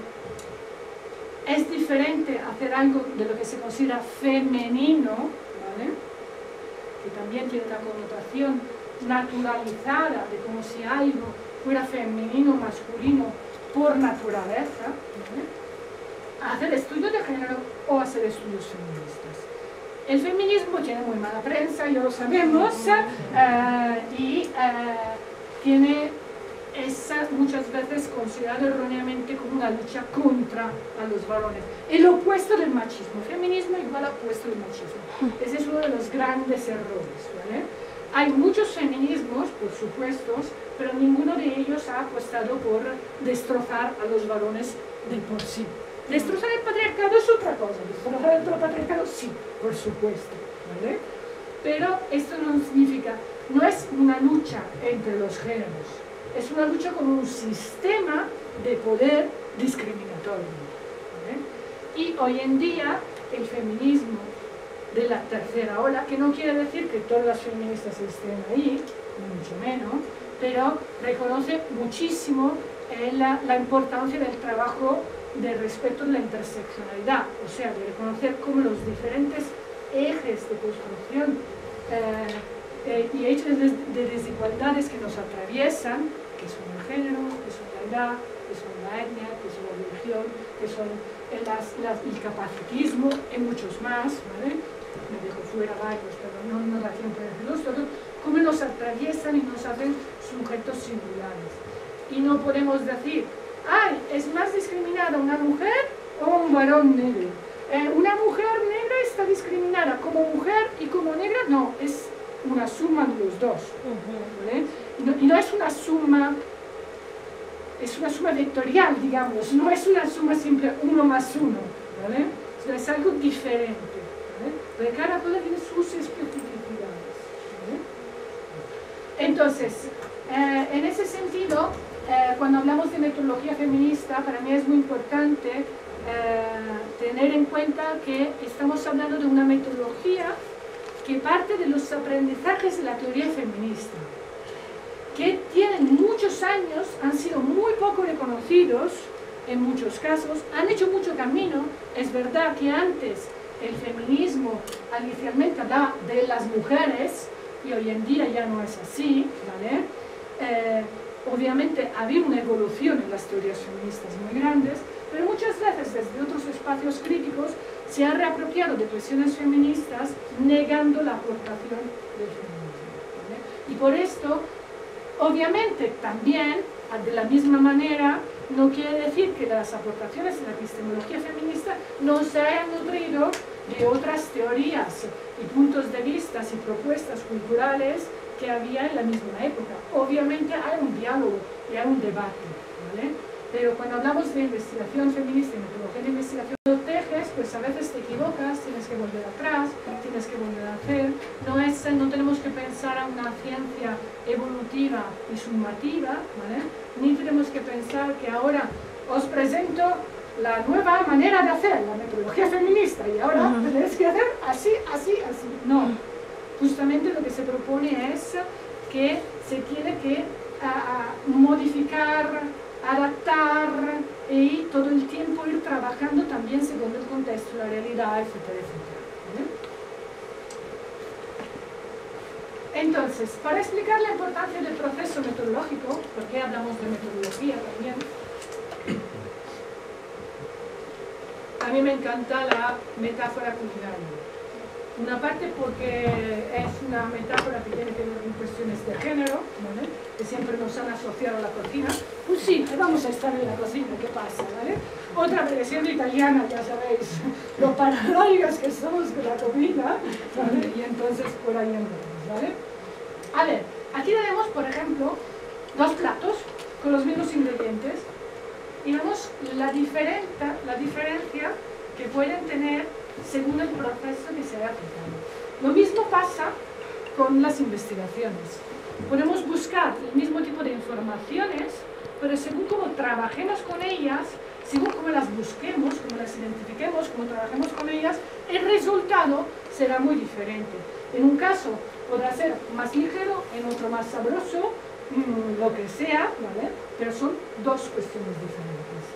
es diferente hacer algo de lo que se considera femenino, ¿vale? Que también tiene una connotación naturalizada de como si algo fuera femenino o masculino por naturaleza, ¿vale? Hacer estudios de género o hacer estudios feministas. El feminismo tiene muy mala prensa, ya lo sabemos, uh, y uh, tiene esa, muchas veces considerado erróneamente como una lucha contra a los varones. El opuesto del machismo. Feminismo igual al opuesto del machismo. Ese es uno de los grandes errores, ¿vale? Hay muchos feminismos, por supuesto, pero ninguno de ellos ha apostado por destrozar a los varones de por sí. Destrozar el patriarcado es otra cosa, destrozar el patriarcado sí, por supuesto, ¿vale? Pero esto no significa, no es una lucha entre los géneros, es una lucha con un sistema de poder discriminatorio, ¿vale? Y hoy en día el feminismo de la tercera ola, que no quiere decir que todas las feministas estén ahí, ni mucho menos, pero reconoce muchísimo eh, la, la importancia del trabajo de respeto de la interseccionalidad, o sea, de reconocer cómo los diferentes ejes de construcción eh, eh, y hechos de, de desigualdades que nos atraviesan, que son el género, que son la edad, que son la etnia, que son la religión, que son el, las, las, el capacitismo y muchos más, ¿vale? Me dejo fuera varios, pero no, no da tiempo de decirlos todos, cómo los nos atraviesan y nos hacen sujetos singulares. Y no podemos decir, ay, es más discriminada una mujer o un varón negro. Eh, una mujer negra está discriminada como mujer y como negra, no, es una suma de los dos. ¿Vale? Y, no, y no es una suma, es una suma vectorial, digamos, no es una suma simple uno más uno, ¿vale? O sea, es algo diferente, ¿vale? Porque cada cosa tiene sus especificidades, ¿vale? Entonces, eh, en ese sentido, eh, cuando hablamos de metodología feminista, para mí es muy importante eh, tener en cuenta que estamos hablando de una metodología que parte de los aprendizajes de la teoría feminista, que tienen muchos años, han sido muy poco reconocidos en muchos casos, han hecho mucho camino. Es verdad que antes el feminismo inicialmente hablaba de las mujeres y hoy en día ya no es así, ¿vale? Eh, obviamente ha habido una evolución en las teorías feministas muy grandes, pero muchas veces desde otros espacios críticos se ha reapropiado de cuestiones feministas negando la aportación del feminismo, ¿vale? Y por esto, obviamente también, de la misma manera, no quiere decir que las aportaciones de la epistemología feminista no se hayan nutrido de otras teorías y puntos de vista y propuestas culturales que había en la misma época. Obviamente hay un diálogo y hay un debate, ¿vale? Pero cuando hablamos de investigación feminista y metodología de investigación, lo tejes, pues a veces te equivocas, tienes que volver atrás, tienes que volver a hacer. No, es, no tenemos que pensar a una ciencia evolutiva y sumativa, ¿vale? Ni tenemos que pensar que ahora os presento la nueva manera de hacer, la metodología feminista, y ahora uh-huh. tenéis que hacer así, así, así. No, justamente lo que se propone es que se tiene que a, a modificar, adaptar y todo el tiempo ir trabajando también según el contexto, la realidad, etcétera, etcétera. ¿Vale? Entonces, para explicar la importancia del proceso metodológico, porque hablamos de metodología también, a mí me encanta la metáfora culinaria. Una parte porque es una metáfora que tiene que ver con cuestiones de género, ¿vale? Que siempre nos han asociado a la cocina. Pues sí, vamos a estar en la cocina, ¿qué pasa? ¿Vale? Otra, porque siendo italiana, ya sabéis, lo paranoicas que somos con la comida, ¿vale? Y entonces por ahí andamos, ¿vale? A ver, aquí tenemos, por ejemplo, dos platos con los mismos ingredientes y vemos la, diferenta, la diferencia que pueden tener según el proceso que se haya aplicado. Lo mismo pasa con las investigaciones. Podemos buscar el mismo tipo de informaciones, pero según cómo trabajemos con ellas, según cómo las busquemos, cómo las identifiquemos, cómo trabajemos con ellas, el resultado será muy diferente. En un caso podrá ser más ligero, en otro más sabroso, mmm, lo que sea, ¿vale? Pero son dos cuestiones diferentes.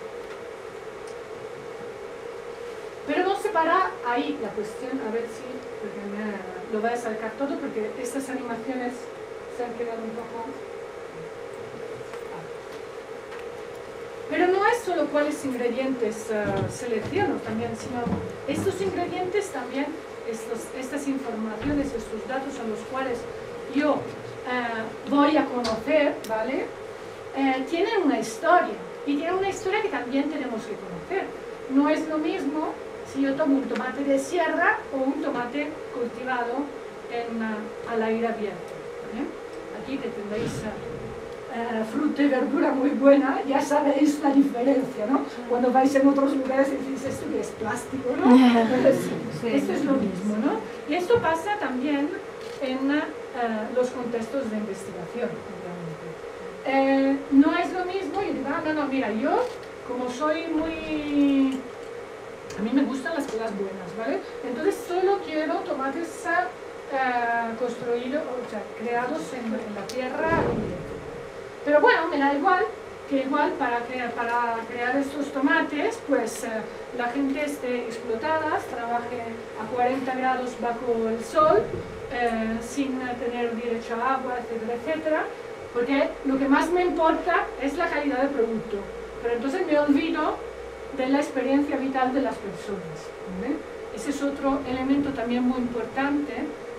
Pero no se para ahí la cuestión, a ver si porque me, lo voy a sacar todo, porque estas animaciones se han quedado un poco... Pero no es solo cuáles ingredientes uh, selecciono también, sino estos ingredientes también, estos, estas informaciones, estos datos a los cuales yo uh, voy a conocer, ¿vale? Eh, tienen una historia, y tienen una historia que también tenemos que conocer. No es lo mismo si yo tomo un tomate de sierra o un tomate cultivado en, uh, al aire abierto, ¿vale? Aquí que tendréis uh, fruta y verdura muy buena, ya sabéis la diferencia, ¿no? Cuando vais en otros lugares y decís, esto que es plástico, ¿no? Entonces, sí, esto es lo mismo, ¿no? Y esto pasa también en uh, los contextos de investigación, obviamente. Eh, no es lo mismo, y digo, ah, no, no, mira, yo como soy muy... A mí me gustan las cosas buenas, ¿vale? Entonces solo quiero tomates uh, construidos, o sea, creados en, en la tierra. Pero bueno, me da igual, que igual para crear, para crear estos tomates, pues uh, la gente esté explotada, trabaje a cuarenta grados bajo el sol, uh, sin tener derecho a agua, etcétera, etcétera. Porque lo que más me importa es la calidad del producto. Pero entonces me olvido de la experiencia vital de las personas, ¿vale? Ese es otro elemento también muy importante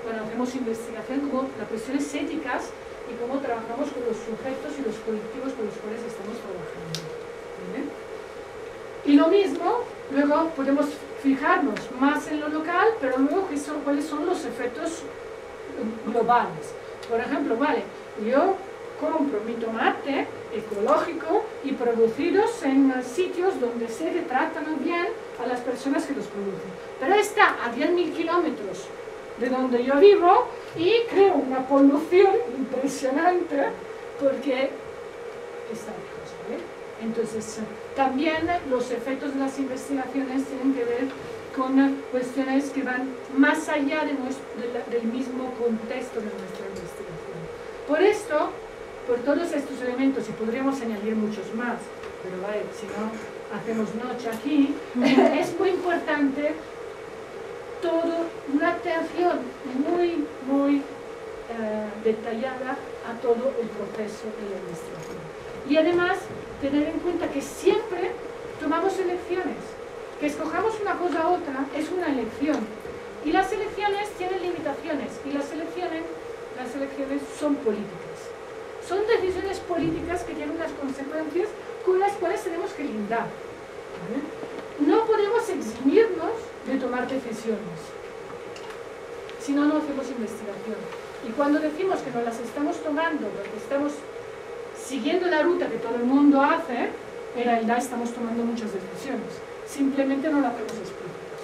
Bueno, hacemos investigación como las cuestiones éticas y cómo trabajamos con los sujetos y los colectivos con los cuales estamos trabajando. ¿Vale? Y lo mismo, luego podemos fijarnos más en lo local, pero luego ¿qué son, cuáles son los efectos globales. Por ejemplo, vale, yo compro mi tomate ecológico y producidos en sitios donde sé que tratan bien a las personas que los producen. Pero está a diez mil kilómetros de donde yo vivo y creo una polución impresionante porque está lejos, ¿vale? Entonces, también los efectos de las investigaciones tienen que ver con cuestiones que van más allá de nuestro, de la, del mismo contexto de nuestra investigación. Por esto, por todos estos elementos, y podríamos añadir muchos más, pero vale, si no hacemos noche aquí, es muy importante todo, una atención muy, muy eh, detallada a todo el proceso de la investigación. Y además, tener en cuenta que siempre tomamos elecciones. Que escojamos una cosa u otra es una elección. Y las elecciones tienen limitaciones. Y las elecciones, las elecciones son políticas. Son decisiones políticas que tienen unas consecuencias con las cuales tenemos que lindar. ¿Vale? No podemos eximirnos de tomar decisiones. Si no, no hacemos investigación. Y cuando decimos que no las estamos tomando porque estamos siguiendo la ruta que todo el mundo hace, en realidad estamos tomando muchas decisiones. Simplemente no las hacemos explícitas.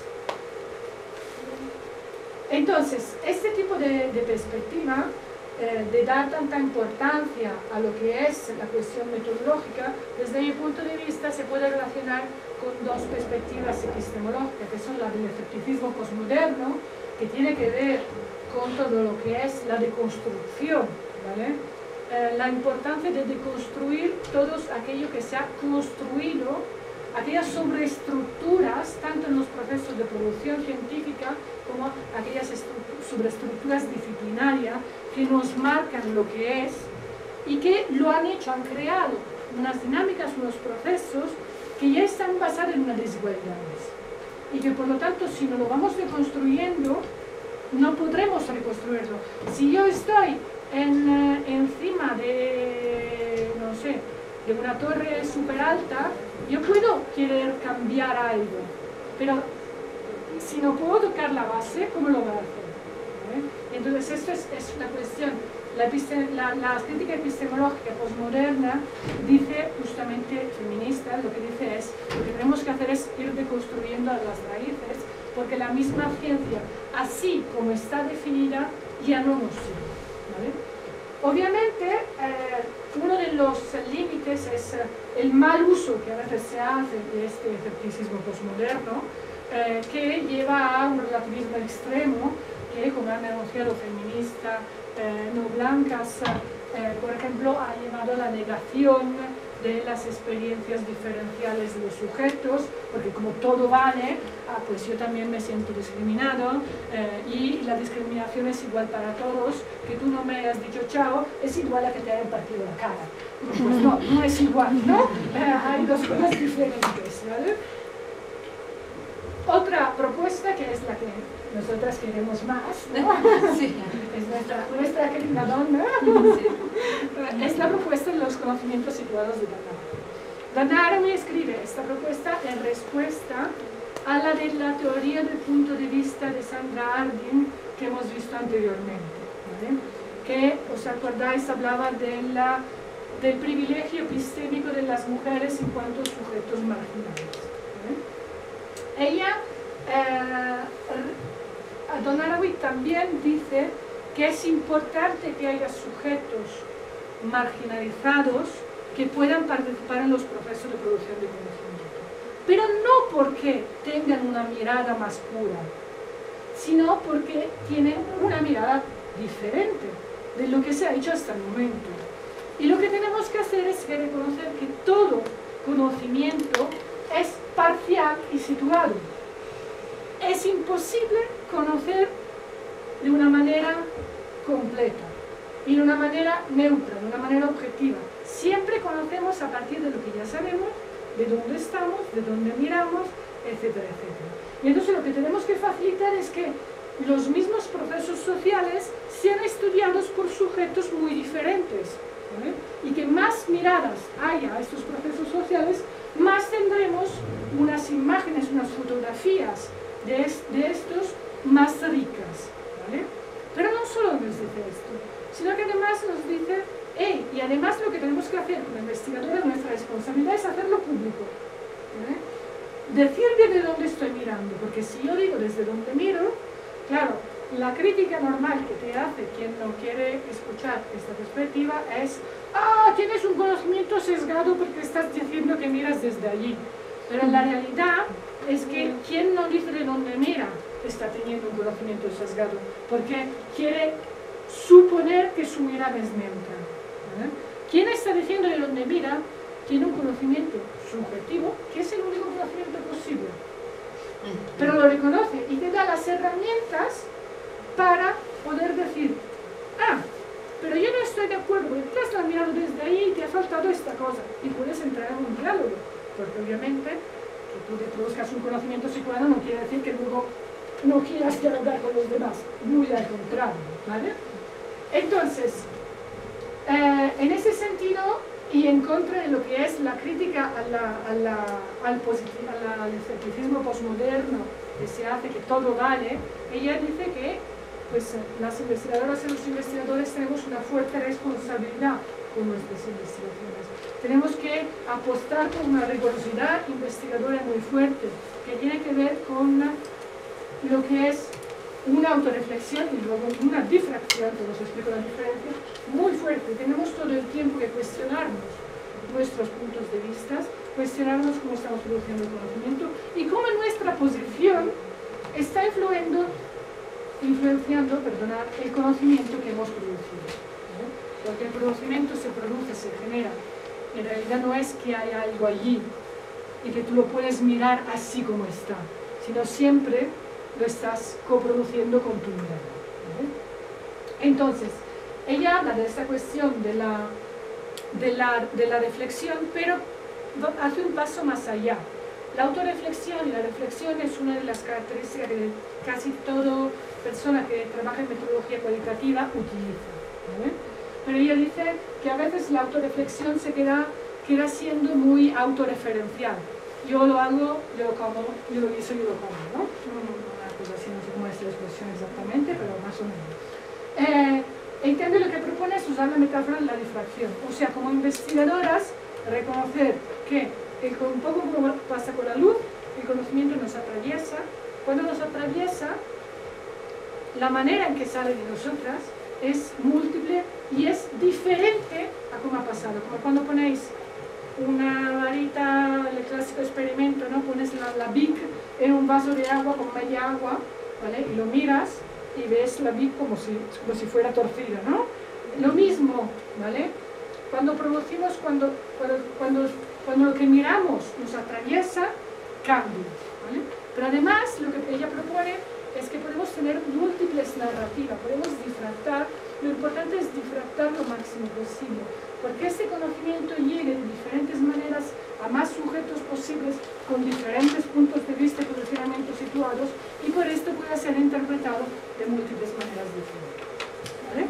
Entonces, este tipo de, de perspectiva, eh, de dar tanta importancia a lo que es la cuestión metodológica, desde mi punto de vista se puede relacionar con dos perspectivas epistemológicas, que son la del escepticismo posmoderno, que tiene que ver con todo lo que es la deconstrucción, ¿vale? Eh, la importancia de deconstruir todo aquello que se ha construido, aquellas sobreestructuras, tanto en los procesos de producción científica como aquellas sobreestructuras disciplinarias que nos marcan lo que es y que lo han hecho, han creado unas dinámicas, unos procesos que ya están basados en unas desigualdades y que por lo tanto si no lo vamos deconstruyendo no podremos reconstruirlo. Si yo estoy en, eh, encima de, no sé, de una torre súper alta, yo puedo querer cambiar algo, pero si no puedo tocar la base, ¿cómo lo voy a hacer? ¿Eh? Entonces esto es, es una cuestión. La, la, la crítica epistemológica postmoderna dice justamente, feminista, lo que dice es, lo que tenemos que hacer es ir deconstruyendo las raíces, porque la misma ciencia, así como está definida, ya no nos sirve, ¿vale? Obviamente, eh, uno de los límites es eh, el mal uso que a veces se hace de este escepticismo postmoderno, eh, que lleva a un relativismo extremo, que, como han denunciado feministas eh, no blancas, eh, por ejemplo, ha llevado a la negación de las experiencias diferenciales de los sujetos, porque como todo vale, ah, pues yo también me siento discriminado eh, y la discriminación es igual para todos, que tú no me hayas dicho chao, es igual a que te hayan partido la cara. Pues no, no es igual, ¿no? Eh, hay dos cosas diferentes, ¿vale? Otra propuesta, que es la que nosotras queremos más, ¿no? Sí. Es nuestra, nuestra querida donna, sí. Es la propuesta de los conocimientos situados de Dannat. Dannat me escribe esta propuesta en respuesta a la de la teoría del punto de vista de Sandra Harding que hemos visto anteriormente, ¿vale? Que, ¿os acordáis? Hablaba de la, del privilegio epistémico de las mujeres en cuanto a sujetos marginales, ¿vale? Ella, eh, Donna Haraway también dice que es importante que haya sujetos marginalizados que puedan participar en los procesos de producción de conocimiento, pero no porque tengan una mirada más pura, sino porque tienen una mirada diferente de lo que se ha hecho hasta el momento. Y lo que tenemos que hacer es que reconocer que todo conocimiento es parcial y situado. Es imposible conocer de una manera completa y de una manera neutra, de una manera objetiva. Siempre conocemos a partir de lo que ya sabemos, de dónde estamos, de dónde miramos, etcétera, etcétera. Y entonces lo que tenemos que facilitar es que los mismos procesos sociales sean estudiados por sujetos muy diferentes, ¿vale? Y que más miradas haya a estos procesos sociales, más tendremos unas imágenes, unas fotografías de, es, de estos más ricas, ¿vale? Pero no solo nos dice esto, sino que además nos dice, hey, y además lo que tenemos que hacer como investigadores, nuestra responsabilidad es hacerlo público, ¿vale? Decir desde dónde estoy mirando, porque si yo digo desde dónde miro, claro, la crítica normal que te hace quien no quiere escuchar esta perspectiva es, ah, tienes un conocimiento sesgado porque estás diciendo que miras desde allí. Pero la realidad es que quien no dice de dónde mira está teniendo un conocimiento sesgado, porque quiere suponer que su mirada es neutra, ¿vale? Quien está diciendo de dónde mira tiene un conocimiento subjetivo, que es el único conocimiento posible, pero lo reconoce y te da las herramientas para poder decir, ah, pero yo no estoy de acuerdo, porque tú has mirado desde ahí y te ha faltado esta cosa, y puedes entrar en un diálogo, porque obviamente que tú te produzcas un conocimiento situado no quiere decir que luego no quieras dialogar con los demás, muy al contrario, ¿vale? Entonces, eh, en ese sentido, y en contra de lo que es la crítica a la, a la, al, a la, al escepticismo posmoderno que se hace, que todo vale, ella dice que pues, las investigadoras y los investigadores tenemos una fuerte responsabilidad con nuestras investigaciones. Tenemos que apostar por una rigurosidad investigadora muy fuerte, que tiene que ver con lo que es una autorreflexión y luego una difracción, que os explico la diferencia, muy fuerte. Tenemos todo el tiempo que cuestionarnos nuestros puntos de vista, cuestionarnos cómo estamos produciendo el conocimiento y cómo nuestra posición está influyendo, influenciando perdonad, el conocimiento que hemos producido, ¿eh? Porque el conocimiento se produce, se genera. En realidad no es que haya algo allí y que tú lo puedes mirar así como está, sino siempre lo estás coproduciendo con tu mirada, ¿vale? Entonces, ella habla de esta cuestión de la, de, la, de la reflexión, pero hace un paso más allá. La autorreflexión y la reflexión es una de las características que casi toda persona que trabaja en metodología cualitativa utiliza, ¿vale? Pero ella dice que a veces la autorreflexión se queda, queda siendo muy autorreferencial. Yo lo hago, yo lo como, yo lo hice, yo lo como, ¿no? Una cosa así, no sé cómo es la expresión exactamente, pero más o menos. Eh, en cambio, lo que propone es usar la metáfora de la difracción. O sea, como investigadoras, reconocer que el, un poco como pasa con la luz, el conocimiento nos atraviesa. Cuando nos atraviesa, la manera en que sale de nosotras es múltiple y es diferente a cómo ha pasado. Como cuando ponéis una varita, el clásico experimento, ¿no? Pones la, la Bic en un vaso de agua con media agua, ¿vale? Y lo miras y ves la Bic como si, como si fuera torcida, ¿no? Lo mismo, ¿vale? Cuando producimos, cuando, cuando, cuando, cuando lo que miramos nos atraviesa, cambia, ¿vale? Pero además, lo que ella propone es que podemos tener múltiples narrativas, podemos difractar. Lo importante es difractar lo máximo posible, porque este conocimiento llegue de diferentes maneras a más sujetos posibles, con diferentes puntos de vista y posicionamientos situados, y por esto puede ser interpretado de múltiples maneras diferentes, ¿vale?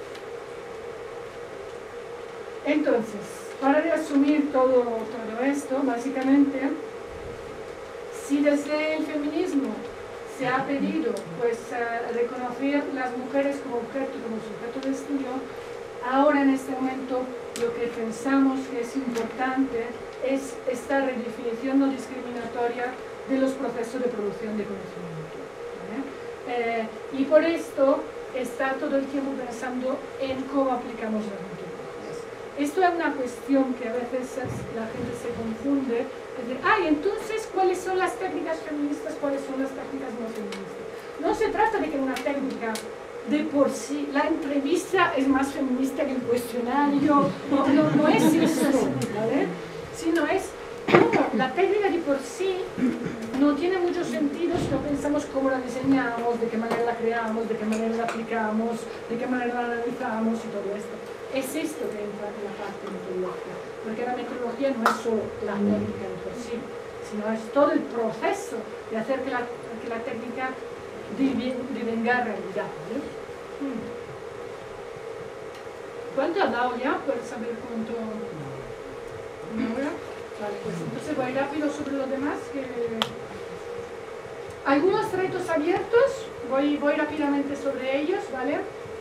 Entonces, para resumir todo, todo esto, básicamente, si desde el feminismo se ha pedido pues, uh, reconocer las mujeres como objeto, como sujeto de estudio, ahora en este momento lo que pensamos que es importante es esta redefinición no discriminatoria de los procesos de producción de conocimiento, ¿vale? Eh, y por esto está todo el tiempo pensando en cómo aplicamos las metodologías. Esto es una cuestión que a veces la gente se confunde. Es decir, ay, entonces, ¿cuáles son las técnicas feministas? ¿Cuáles son las técnicas no feministas? No se trata de que una técnica de por sí, la entrevista es más feminista que el cuestionario, no, no, no es eso, ¿vale? Sino es como la técnica de por sí no tiene mucho sentido si no pensamos cómo la diseñamos, de qué manera la creamos, de qué manera la aplicamos, de qué manera la analizamos y todo esto. Es esto que entra en la parte metodológica, porque la metodología no es solo la técnica de por sí, sino es todo el proceso de hacer que la, que la técnica divenga realidad. ¿Vale? ¿Cuánto ha dado ya? Por saber cuánto... ¿Una hora? Vale, pues entonces voy rápido sobre lo demás. Que... Algunos retos abiertos, voy, voy rápidamente sobre ellos, ¿vale?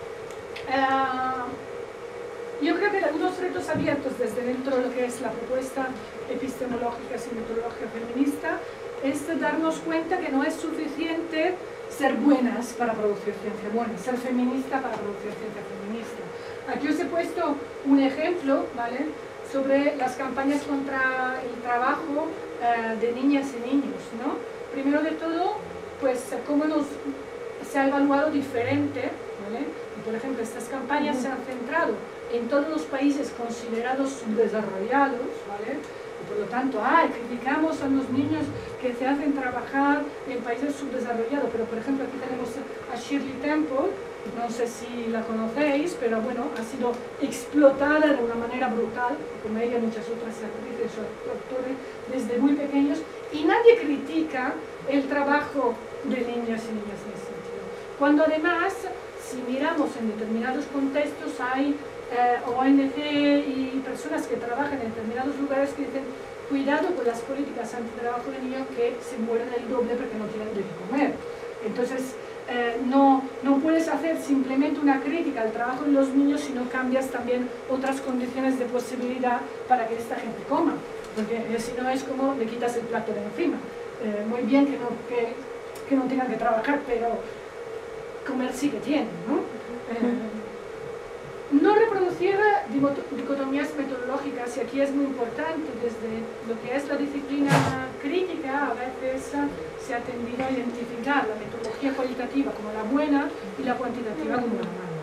Uh, yo creo que algunos retos abiertos desde dentro de lo que es la propuesta epistemológica y metodología feminista es darnos cuenta que no es suficiente ser buenas para producir ciencia buena, ser feminista para producir ciencia feminista. Aquí os he puesto un ejemplo, ¿vale?, sobre las campañas contra el trabajo eh, de niñas y niños, ¿no? Primero de todo, pues cómo nos, se ha evaluado diferente, ¿vale? Y, por ejemplo, estas campañas se han centrado en todos los países considerados subdesarrollados, ¿vale? Y por lo tanto, ah, criticamos a los niños que se hacen trabajar en países subdesarrollados, pero por ejemplo aquí tenemos a Shirley Temple, no sé si la conocéis, pero bueno, ha sido explotada de una manera brutal, como ella y muchas otras actrices o actores, desde muy pequeños, y nadie critica el trabajo de niños y niñas en ese sentido. Cuando además, si miramos en determinados contextos, hay eh, O N G y personas que trabajan en determinados lugares que dicen cuidado con las políticas antitrabajo de niños que se mueren el doble porque no tienen de qué comer. Entonces, Eh, no, no puedes hacer simplemente una crítica al trabajo de los niños si no cambias también otras condiciones de posibilidad para que esta gente coma, porque eh, si no es como le quitas el plato de encima. Eh, muy bien que no, que, que no tengan que trabajar, pero comer sí que tienen, ¿no? Eh, no reproducir dicotomías metodológicas, y aquí es muy importante, desde lo que es la disciplina crítica, a veces se ha tendido a identificar la metodología cualitativa como la buena y la cuantitativa como la mala.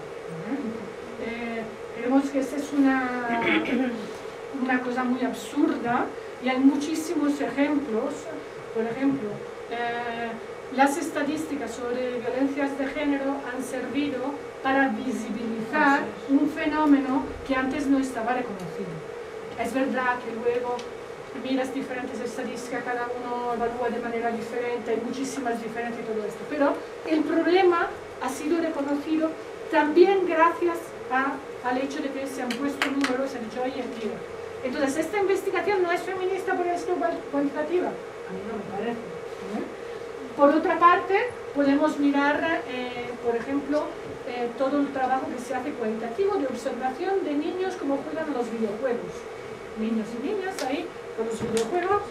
Eh, creemos que esa es una, una cosa muy absurda, y hay muchísimos ejemplos. Por ejemplo, eh, las estadísticas sobre violencias de género han servido para visibilizar un fenómeno que antes no estaba reconocido. Es verdad que luego miras diferentes estadísticas, cada uno evalúa de manera diferente, hay muchísimas diferencias y todo esto, pero el problema ha sido reconocido también gracias a, al hecho de que se han puesto números, se han dicho, oye, tío. Entonces, esta investigación no es feminista por esto cuantitativa, a mí no me parece, ¿eh? Por otra parte, podemos mirar, eh, por ejemplo, eh, todo el trabajo que se hace cualitativo de observación de niños como juegan los videojuegos. Niños y niñas ahí con los videojuegos,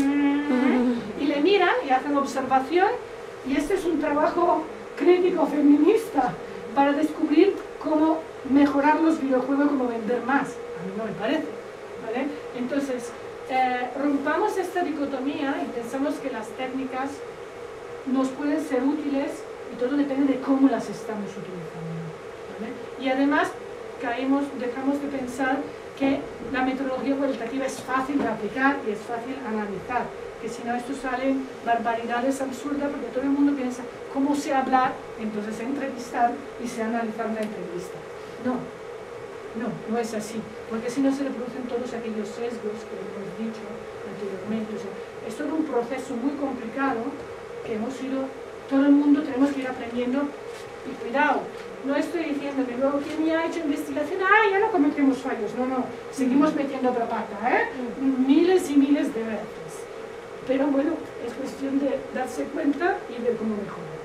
y le miran y hacen observación, y este es un trabajo crítico feminista para descubrir cómo mejorar los videojuegos, cómo vender más. A mí no me parece, ¿vale? Entonces, eh, rompamos esta dicotomía y pensamos que las técnicas nos pueden ser útiles y todo depende de cómo las estamos utilizando, ¿vale? Y además caemos, dejamos de pensar que la metodología cualitativa es fácil de aplicar y es fácil analizar, que si no esto salen barbaridades absurdas porque todo el mundo piensa cómo sé hablar, entonces sé entrevistar y sé analizar una entrevista. No, no, no es así, porque si no se reproducen todos aquellos sesgos que hemos dicho anteriormente. O sea, es todo un proceso muy complicado que hemos ido, todo el mundo tenemos que ir aprendiendo. Y cuidado, no estoy diciendo que luego quien ya ha hecho investigación, ah, ya no cometemos fallos, no, no, seguimos metiendo otra pata, ¿eh? Miles y miles de veces. Pero bueno, es cuestión de darse cuenta y ver cómo mejorar.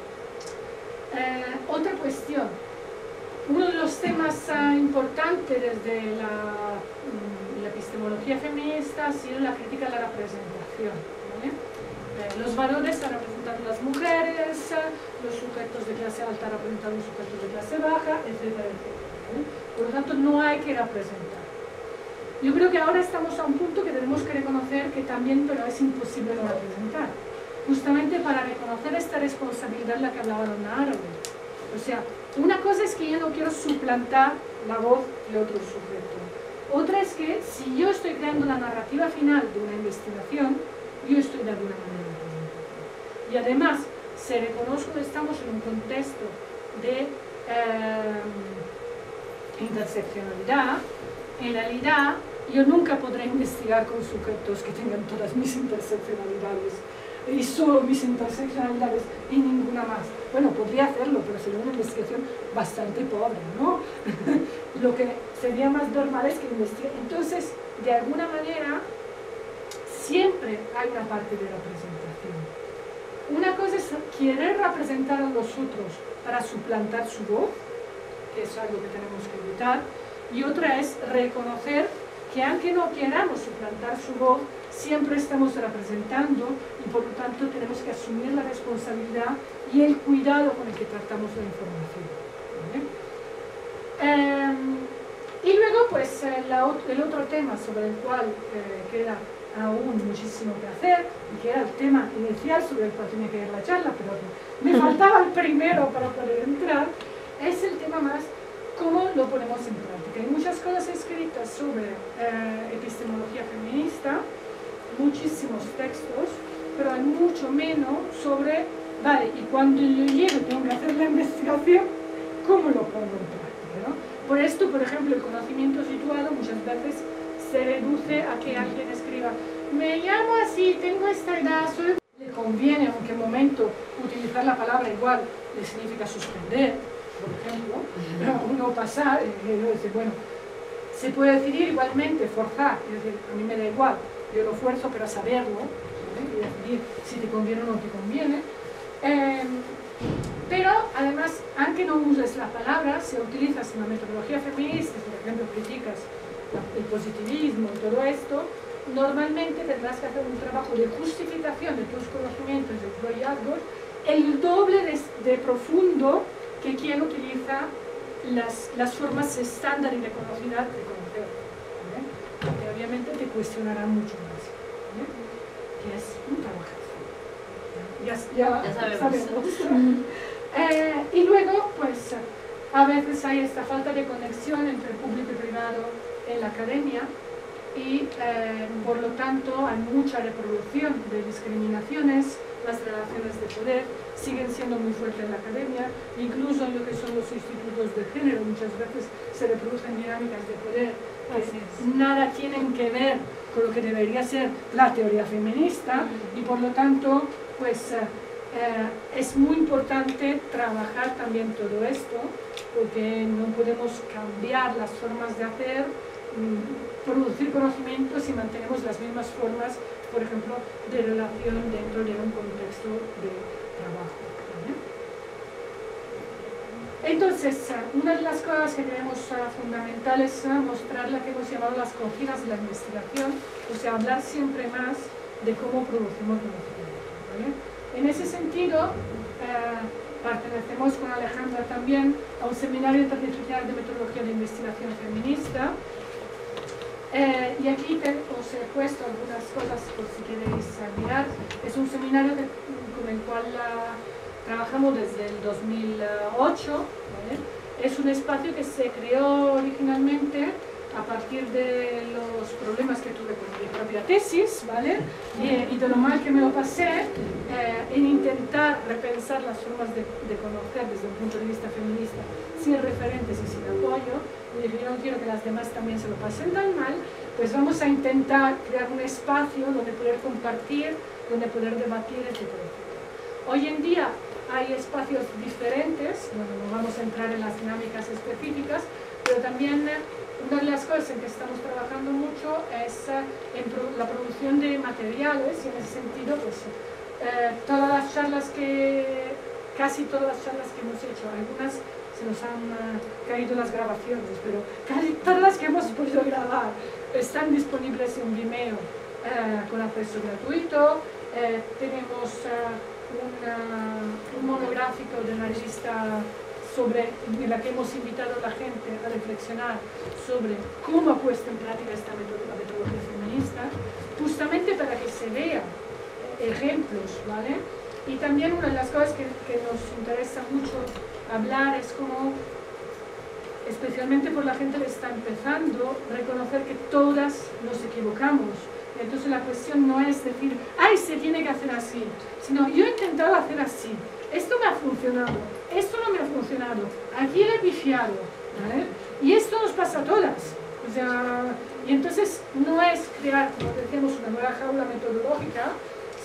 Eh, otra cuestión, uno de los temas uh, importantes desde la, la epistemología feminista ha sido la crítica a la representación, ¿vale? Los varones han representado a las mujeres, los sujetos de clase alta han representado a los sujetos de clase baja, etcétera, etcétera. ¿Vale? Por lo tanto, no hay que representar. Yo creo que ahora estamos a un punto que tenemos que reconocer que también, pero es imposible no representar. Justamente para reconocer esta responsabilidad de la que hablaba Donna Haraway. O sea, una cosa es que yo no quiero suplantar la voz de otro sujeto. Otra es que si yo estoy creando la narrativa final de una investigación, yo estoy de alguna manera representando. Y además, se reconozco que estamos en un contexto de eh, interseccionalidad. En realidad, yo nunca podré investigar con sujetos que tengan todas mis interseccionalidades y solo mis interseccionalidades y ninguna más. Bueno, podría hacerlo, pero sería una investigación bastante pobre, ¿no? Lo que sería más normal es que investigue. Entonces, de alguna manera, siempre hay una parte de representación. Una cosa es querer representar a los otros para suplantar su voz, que es algo que tenemos que evitar, y otra es reconocer que aunque no queramos suplantar su voz, siempre estamos representando y por lo tanto tenemos que asumir la responsabilidad y el cuidado con el que tratamos la información. ¿Vale? Eh, y luego, pues, eh, la, el otro tema sobre el cual eh, queda aún muchísimo que hacer, y que era el tema inicial sobre el cual tenía que ir la charla, pero me faltaba el primero para poder entrar, es el tema más cómo lo ponemos en práctica. Hay muchas cosas escritas sobre eh, epistemología feminista, muchísimos textos, pero hay mucho menos sobre, vale, y cuando yo llego tengo que hacer la investigación, ¿cómo lo pongo en práctica? ¿No? Por esto, por ejemplo, el conocimiento situado muchas veces se reduce a que alguien escriba, me llamo así, tengo esta edad, soy... Le conviene en qué momento utilizar la palabra igual, le significa suspender, por ejemplo, no pasar, eh, decir, bueno, se puede decidir igualmente, forzar, es decir, a mí me da igual, yo lo fuerzo, pero a saberlo, ¿eh? Y decidir si te conviene o no te conviene. Eh, pero además, aunque no uses la palabra, si utilizas una metodología feminista, por ejemplo, criticas el positivismo y todo esto, normalmente tendrás que hacer un trabajo de justificación de tus conocimientos y de tus hallazgos el doble de, de profundo que quien utiliza las, las formas estándar y reconocidas de conocer, ¿vale? Que obviamente te cuestionarán mucho más, ¿vale? Que es un trabajazo. Ya, ya, ya sabemos. sabemos. eh, y luego, pues, a veces hay esta falta de conexión entre público y privado en la academia y, eh, por lo tanto, hay mucha reproducción de discriminaciones. Las relaciones de poder siguen siendo muy fuertes en la academia, incluso en lo que son los institutos de género, muchas veces se reproducen dinámicas de poder que nada tienen que ver con lo que debería ser la teoría feminista, y por lo tanto, pues, eh, eh, es muy importante trabajar también todo esto, porque no podemos cambiar las formas de hacer, mmm, producir conocimientos si mantenemos las mismas formas, por ejemplo, de relación dentro de un contexto de trabajo, ¿vale? Entonces, una de las cosas que creemos uh, fundamentales es uh, mostrar la que hemos llamado las cocinas de la investigación, o sea, hablar siempre más de cómo producimos conocimiento, ¿vale? En ese sentido, uh, pertenecemos con Alejandra también a un seminario interdisciplinar de metodología de investigación feminista. Eh, y aquí te, os he puesto algunas cosas por si queréis uh, mirar. Es un seminario que, con el cual uh, trabajamos desde el dos mil ocho, ¿vale? Es un espacio que se creó originalmente a partir de los problemas que tuve con mi propia tesis, ¿vale? Y, y de lo mal que me lo pasé, eh, en intentar repensar las formas de, de conocer desde un punto de vista feminista, sin referentes y sin apoyo. Y dije, yo no quiero que las demás también se lo pasen tan mal, pues vamos a intentar crear un espacio donde poder compartir, donde poder debatir, etcétera. Hoy en día hay espacios diferentes, bueno, no vamos a entrar en las dinámicas específicas, pero también una de las cosas en que estamos trabajando mucho es en la producción de materiales, y en ese sentido, pues, eh, todas las charlas que, casi todas las charlas que hemos hecho, algunas se nos han uh, caído las grabaciones, pero casi todas las que hemos podido grabar están disponibles en Vimeo uh, con acceso gratuito. Eh, tenemos uh, una, un monográfico de una revista sobre, en la que hemos invitado a la gente a reflexionar sobre cómo ha puesto en práctica esta metodología feminista, justamente para que se vean ejemplos, ¿vale? Y también una de las cosas que, que nos interesa mucho hablar es como, especialmente por la gente que está empezando, reconocer que todas nos equivocamos. Entonces la cuestión no es decir, ¡ay, se tiene que hacer así!, sino yo he intentado hacer así, esto me ha funcionado, esto no me ha funcionado, aquí le he pifiado, ¿vale? Y esto nos pasa a todas. O sea, y entonces no es crear, como decíamos, una nueva jaula metodológica,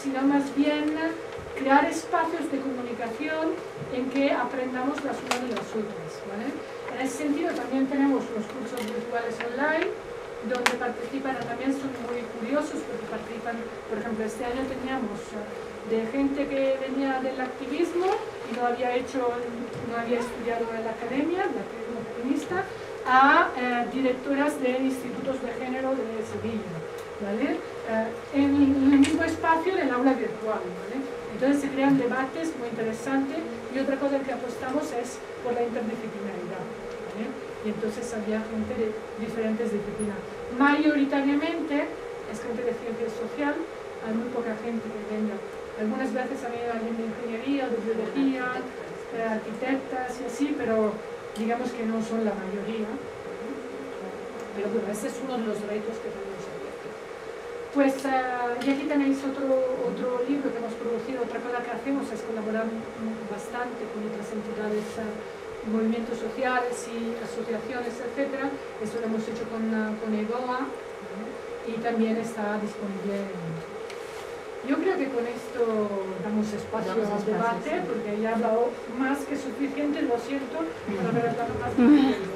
sino más bien crear espacios de comunicación en que aprendamos las unas de las otras, ¿vale? En ese sentido también tenemos los cursos virtuales online, donde participan, también son muy curiosos porque participan, por ejemplo, este año teníamos de gente que venía del activismo y no había hecho, no había estudiado en la academia, el activismo feminista, a eh, directoras de institutos de género de Sevilla, ¿vale? Eh, en, en el mismo espacio del aula virtual, ¿vale? Entonces se crean debates muy interesantes y otra cosa que apostamos es por la interdisciplinaridad, ¿vale? Y entonces había gente de diferentes disciplinas. Mayoritariamente es gente de ciencia social, hay muy poca gente que venga. Algunas veces había alguien de ingeniería, de biología, de arquitectas y así, pero digamos que no son la mayoría. Pero bueno, ese es uno de los retos que tenemos abiertos. Pues, uh, y aquí tenéis otro, otro libro que hemos producido. Otra cosa que hacemos es colaborar bastante con otras entidades, uh, movimientos sociales y asociaciones, etcétera. Eso lo hemos hecho con, uh, con EGOA, ¿no? Y también está disponible en... Yo creo que con esto damos espacio al debate, sí, porque ya he hablado más que suficiente, lo siento, por haber hablado más que suficiente.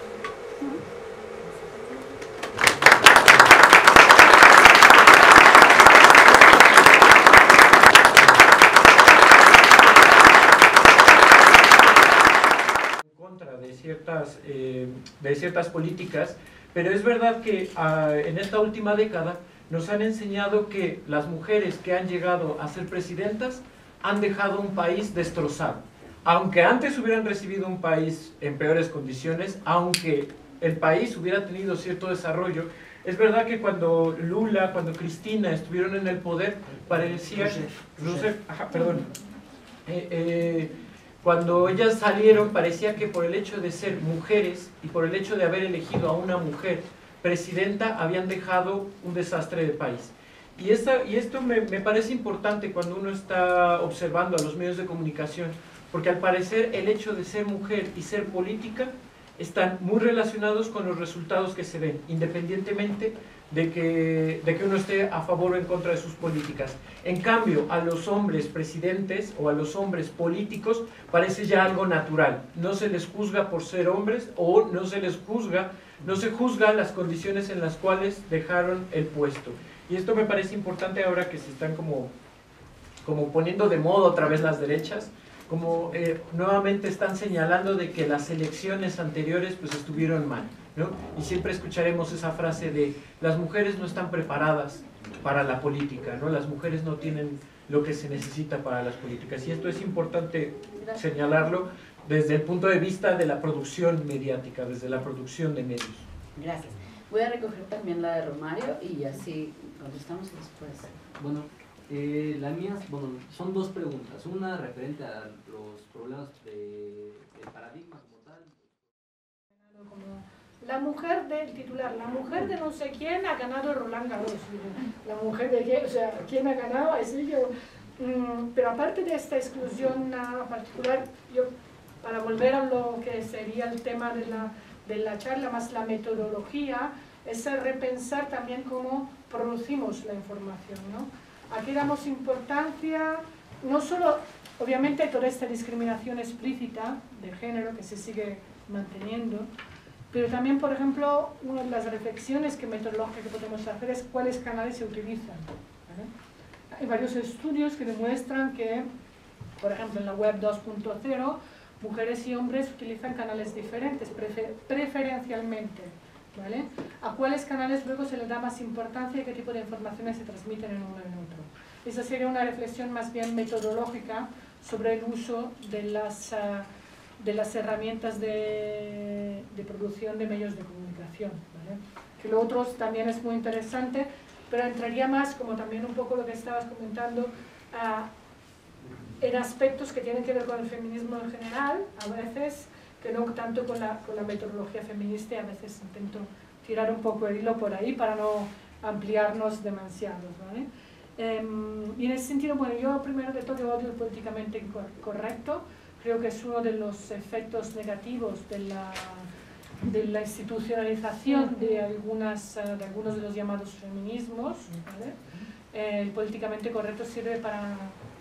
En contra de ciertas, eh, de ciertas políticas, pero es verdad que uh, en esta última década nos han enseñado que las mujeres que han llegado a ser presidentas han dejado un país destrozado. Aunque antes hubieran recibido un país en peores condiciones, aunque el país hubiera tenido cierto desarrollo, es verdad que cuando Lula, cuando Cristina estuvieron en el poder, parecía... Rousseff, ajá, perdón. Eh, eh, cuando ellas salieron, parecía que por el hecho de ser mujeres y por el hecho de haber elegido a una mujer presidenta, habían dejado un desastre de país. Y, esta, y esto me, me parece importante cuando uno está observando a los medios de comunicación, porque al parecer el hecho de ser mujer y ser política están muy relacionados con los resultados que se ven, independientemente de que, de que uno esté a favor o en contra de sus políticas. En cambio, a los hombres presidentes o a los hombres políticos parece ya algo natural. No se les juzga por ser hombres o no se les juzga No se juzgan las condiciones en las cuales dejaron el puesto. Y esto me parece importante ahora que se están como, como poniendo de moda otra vez las derechas, como eh, nuevamente están señalando de que las elecciones anteriores pues estuvieron mal, ¿no? Y siempre escucharemos esa frase de las mujeres no están preparadas para la política, ¿no? Las mujeres no tienen lo que se necesita para las políticas. Y esto es importante señalarlo desde el punto de vista de la producción mediática, desde la producción de medios. Gracias. Voy a recoger también la de Romario y así contestamos y después. Bueno, eh, la mía, bueno, son dos preguntas. Una referente a los problemas de, del paradigma como tal. La mujer del titular, la mujer de no sé quién ha ganado Roland Garros. La mujer de quién, o sea, ¿quién ha ganado? Así yo, mm, pero aparte de esta exclusión uh, particular, yo, para volver a lo que sería el tema de la, de la charla, más la metodología, es repensar también cómo producimos la información, ¿no? Aquí damos importancia, no solo, obviamente, toda esta discriminación explícita de género que se sigue manteniendo, pero también, por ejemplo, una de las reflexiones que metodológicas que podemos hacer es cuáles canales se utilizan, ¿vale? Hay varios estudios que demuestran que, por ejemplo, en la web dos punto cero, mujeres y hombres utilizan canales diferentes, prefer preferencialmente, ¿vale? A cuáles canales luego se les da más importancia y qué tipo de informaciones se transmiten en uno y en otro. Esa sería una reflexión más bien metodológica sobre el uso de las, uh, de las herramientas de, de producción de medios de comunicación, ¿vale? Que lo otro también es muy interesante, pero entraría más, como también un poco lo que estabas comentando, a uh, en aspectos que tienen que ver con el feminismo en general, a veces, que no tanto con la, con la metodología feminista, y a veces intento tirar un poco el hilo por ahí para no ampliarnos demasiado, ¿vale? Eh, y en ese sentido, bueno, yo primero de todo odio el políticamente incorrecto, creo que es uno de los efectos negativos de la, de la institucionalización de, algunas, de algunos de los llamados feminismos, ¿vale? eh, el políticamente correcto sirve para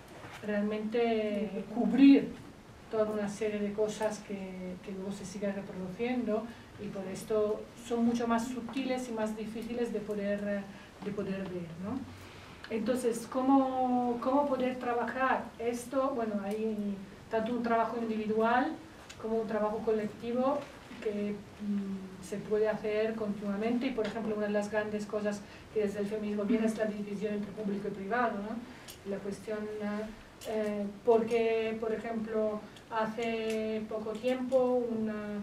realmente cubrir toda una serie de cosas que, que luego se siguen reproduciendo, y por esto son mucho más sutiles y más difíciles de poder, de poder ver, ¿no? Entonces, ¿cómo, ¿cómo poder trabajar esto? Bueno, hay tanto un trabajo individual como un trabajo colectivo que mmm, se puede hacer continuamente, y por ejemplo una de las grandes cosas que desde el feminismo viene es la división entre público y privado, ¿no? La cuestión, eh, porque por ejemplo hace poco tiempo una,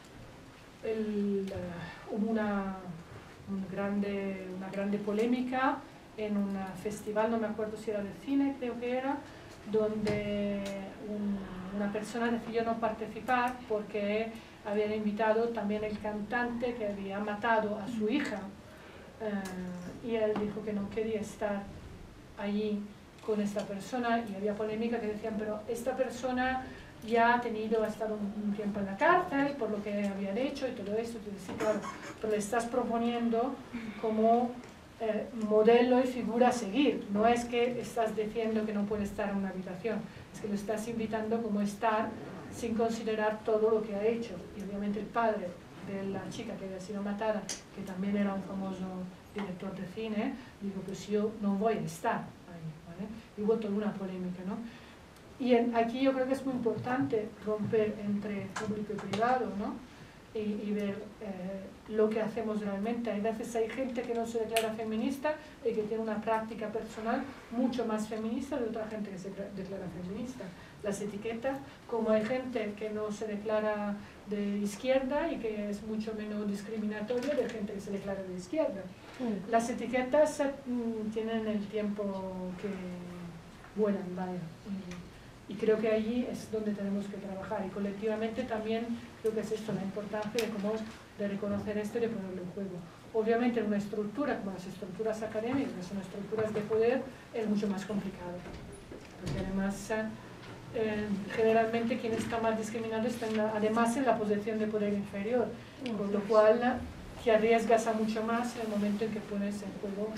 el, uh, hubo una, un grande, una grande polémica en un festival, no me acuerdo si era de cine, creo que era, donde un, una persona decidió no participar porque habían invitado también el cantante que había matado a su hija, uh, y él dijo que no quería estar allí con esta persona, y había polémica que decían, pero esta persona ya ha tenido, ha estado un tiempo en la cárcel por lo que habían hecho y todo esto. Entonces, sí, claro, pero le estás proponiendo como eh, modelo y figura a seguir. No es que estás diciendo que no puede estar en una habitación, es que lo estás invitando como estar sin considerar todo lo que ha hecho. Y obviamente el padre de la chica que había sido matada, que también era un famoso director de cine, dijo, pues yo no voy a estar ahí, ¿vale? Y hubo toda una polémica, ¿no? Y en, aquí yo creo que es muy importante romper entre público y privado, ¿no? Y, y ver eh, lo que hacemos realmente. Hay veces hay gente que no se declara feminista y que tiene una práctica personal mucho más feminista de otra gente que se declara feminista. Las etiquetas, como hay gente que no se declara de izquierda y que es mucho menos discriminatoria de gente que se declara de izquierda. Mm. Las etiquetas mm, tienen el tiempo que vuelan, vaya. Y, y creo que allí es donde tenemos que trabajar. Y colectivamente también creo que es esto, la importancia de cómo de reconocer esto y de ponerlo en juego. Obviamente en una estructura como las estructuras académicas, que son estructuras de poder, es mucho más complicado. Porque además, eh, generalmente quien está más discriminado está en la, además en la posición de poder inferior, con lo cual te arriesgas a mucho más en el momento en que pones en juego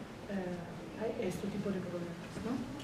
eh, este tipo de problemas, ¿no?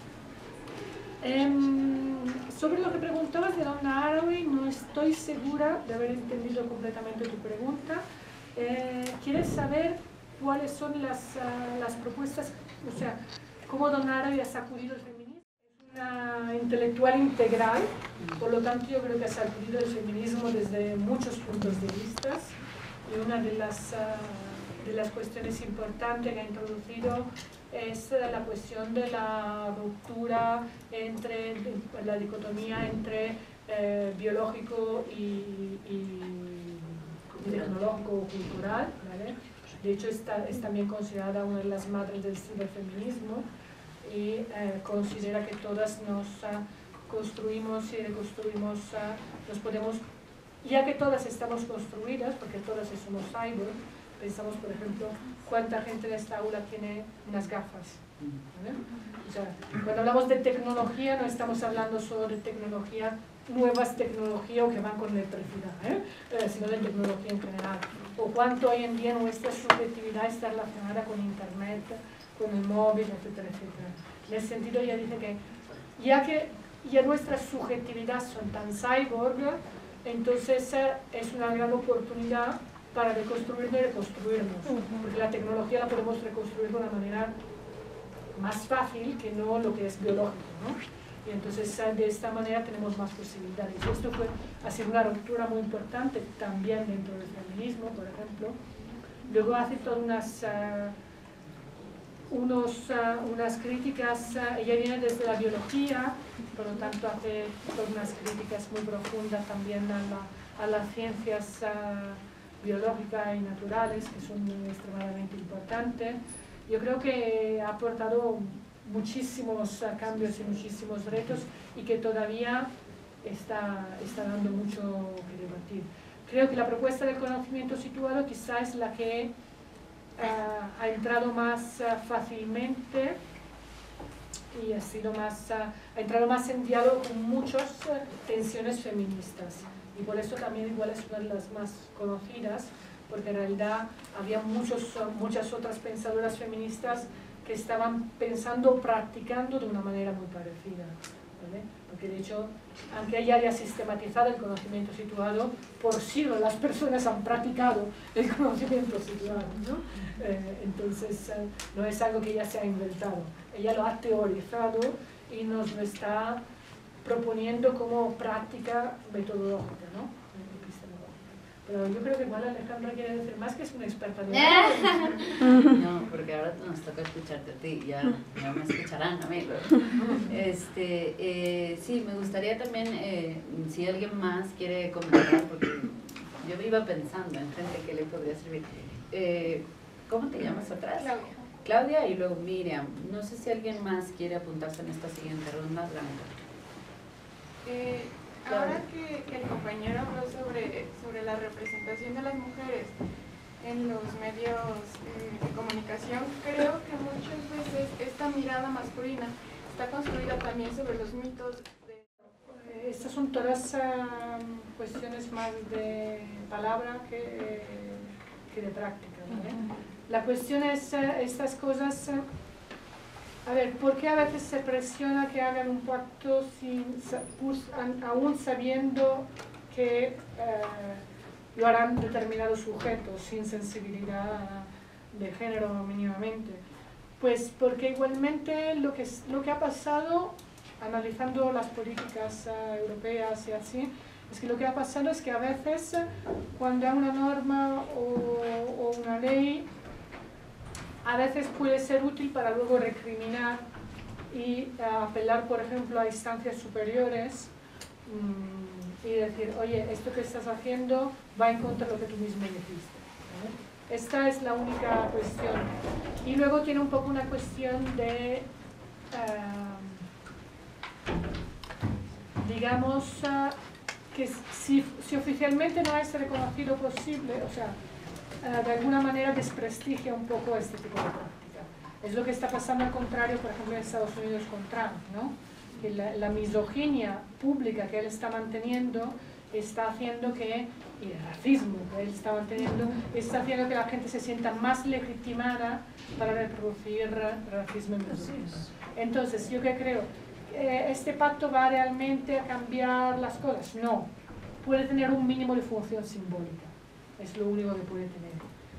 Eh, sobre lo que preguntabas de Donna Haraway, no estoy segura de haber entendido completamente tu pregunta. Eh, ¿Quieres saber cuáles son las, uh, las propuestas, o sea, cómo Donna Haraway ha sacudido el feminismo? Es una intelectual integral, por lo tanto yo creo que ha sacudido el feminismo desde muchos puntos de vista, y una de las, uh, de las cuestiones importantes que ha introducido es la cuestión de la ruptura entre la dicotomía entre eh, biológico y, y tecnológico o cultural, ¿vale? De hecho está, es también considerada una de las madres del ciberfeminismo, y eh, considera que todas nos uh, construimos y reconstruimos, uh, nos podemos, ya que todas estamos construidas, porque todas somos cyborg. Pensamos, por ejemplo, cuánta gente en esta aula tiene unas gafas, ¿vale? O sea, cuando hablamos de tecnología no estamos hablando solo de tecnología, nuevas tecnologías o que van con electricidad, ¿eh? Eh, sino de tecnología en general. O cuánto hoy en día nuestra subjetividad está relacionada con internet, con el móvil, etcétera, etcétera. En ese sentido ella dice que ya que ya nuestras subjetividades son tan cyborg, entonces eh, es una gran oportunidad para reconstruirnos y reconstruirnos, porque la tecnología la podemos reconstruir de una manera más fácil que no lo que es biológico, ¿no? Y entonces de esta manera tenemos más posibilidades. Esto fue, ha sido una ruptura muy importante también dentro del feminismo, por ejemplo. Luego hace todas unas, uh, unos, uh, unas críticas, uh, ella viene desde la biología, por lo tanto hace todas unas críticas muy profundas también a, la, a las ciencias uh, biológicas y naturales, que son extremadamente importantes. Yo creo que ha aportado muchísimos uh, cambios y muchísimos retos, y que todavía está, está dando mucho que debatir. Creo que la propuesta del conocimiento situado quizás es la que uh, ha entrado más uh, fácilmente y ha, sido más, uh, ha entrado más en diálogo con muchas uh, tensiones feministas. Y por eso también igual es una de las más conocidas, porque en realidad había muchos, muchas otras pensadoras feministas que estaban pensando o practicando de una manera muy parecida, ¿vale? Porque de hecho, aunque ya haya sistematizado el conocimiento situado, por siglos las personas han practicado el conocimiento situado, ¿no? Eh, entonces, eh, no es algo que ella se ha inventado, ella lo ha teorizado y nos lo está proponiendo como práctica metodológica, ¿no? Pero yo creo que igual Alejandra quiere decir más, que es una experta en el No, porque ahora nos toca escucharte a ti, ya no me escucharán a mí. Pero, este, eh, sí, me gustaría también, eh, si alguien más quiere comentar, porque yo iba pensando en gente que le podría servir. Eh, ¿Cómo te llamas atrás? Claudia. Claudia y luego Miriam. No sé si alguien más quiere apuntarse en esta siguiente ronda. Eh, ahora que, que el compañero habló sobre, sobre la representación de las mujeres en los medios eh, de comunicación, creo que muchas veces esta mirada masculina está construida también sobre los mitos de... Estas son todas uh, cuestiones más de palabra que, que de práctica, ¿vale? La cuestión es, uh, estas cosas... Uh, A ver, ¿por qué a veces se presiona que hagan un pacto sin, aún sabiendo que eh, lo harán determinados sujetos sin sensibilidad de género mínimamente? Pues porque igualmente lo que, lo que ha pasado, analizando las políticas uh, europeas y así, es que lo que ha pasado es que a veces cuando hay una norma o, o una ley, a veces puede ser útil para luego recriminar y uh, apelar, por ejemplo, a instancias superiores um, y decir, oye, esto que estás haciendo va en contra de lo que tú mismo dijiste, ¿vale? Esta es la única cuestión. Y luego tiene un poco una cuestión de, uh, digamos, uh, que si, si oficialmente no es reconocido posible, o sea, Uh, de alguna manera desprestigia un poco este tipo de práctica. Es lo que está pasando al contrario, por ejemplo, en Estados Unidos con Trump, ¿no? Que la, la misoginia pública que él está manteniendo está haciendo que, y el racismo que él está manteniendo, está haciendo que la gente se sienta más legitimada para reproducir racismo y misoginia. Entonces, ¿yo qué creo? Eh, ¿Este pacto va realmente a cambiar las cosas? No. Puede tener un mínimo de función simbólica. Es lo único que puede tener.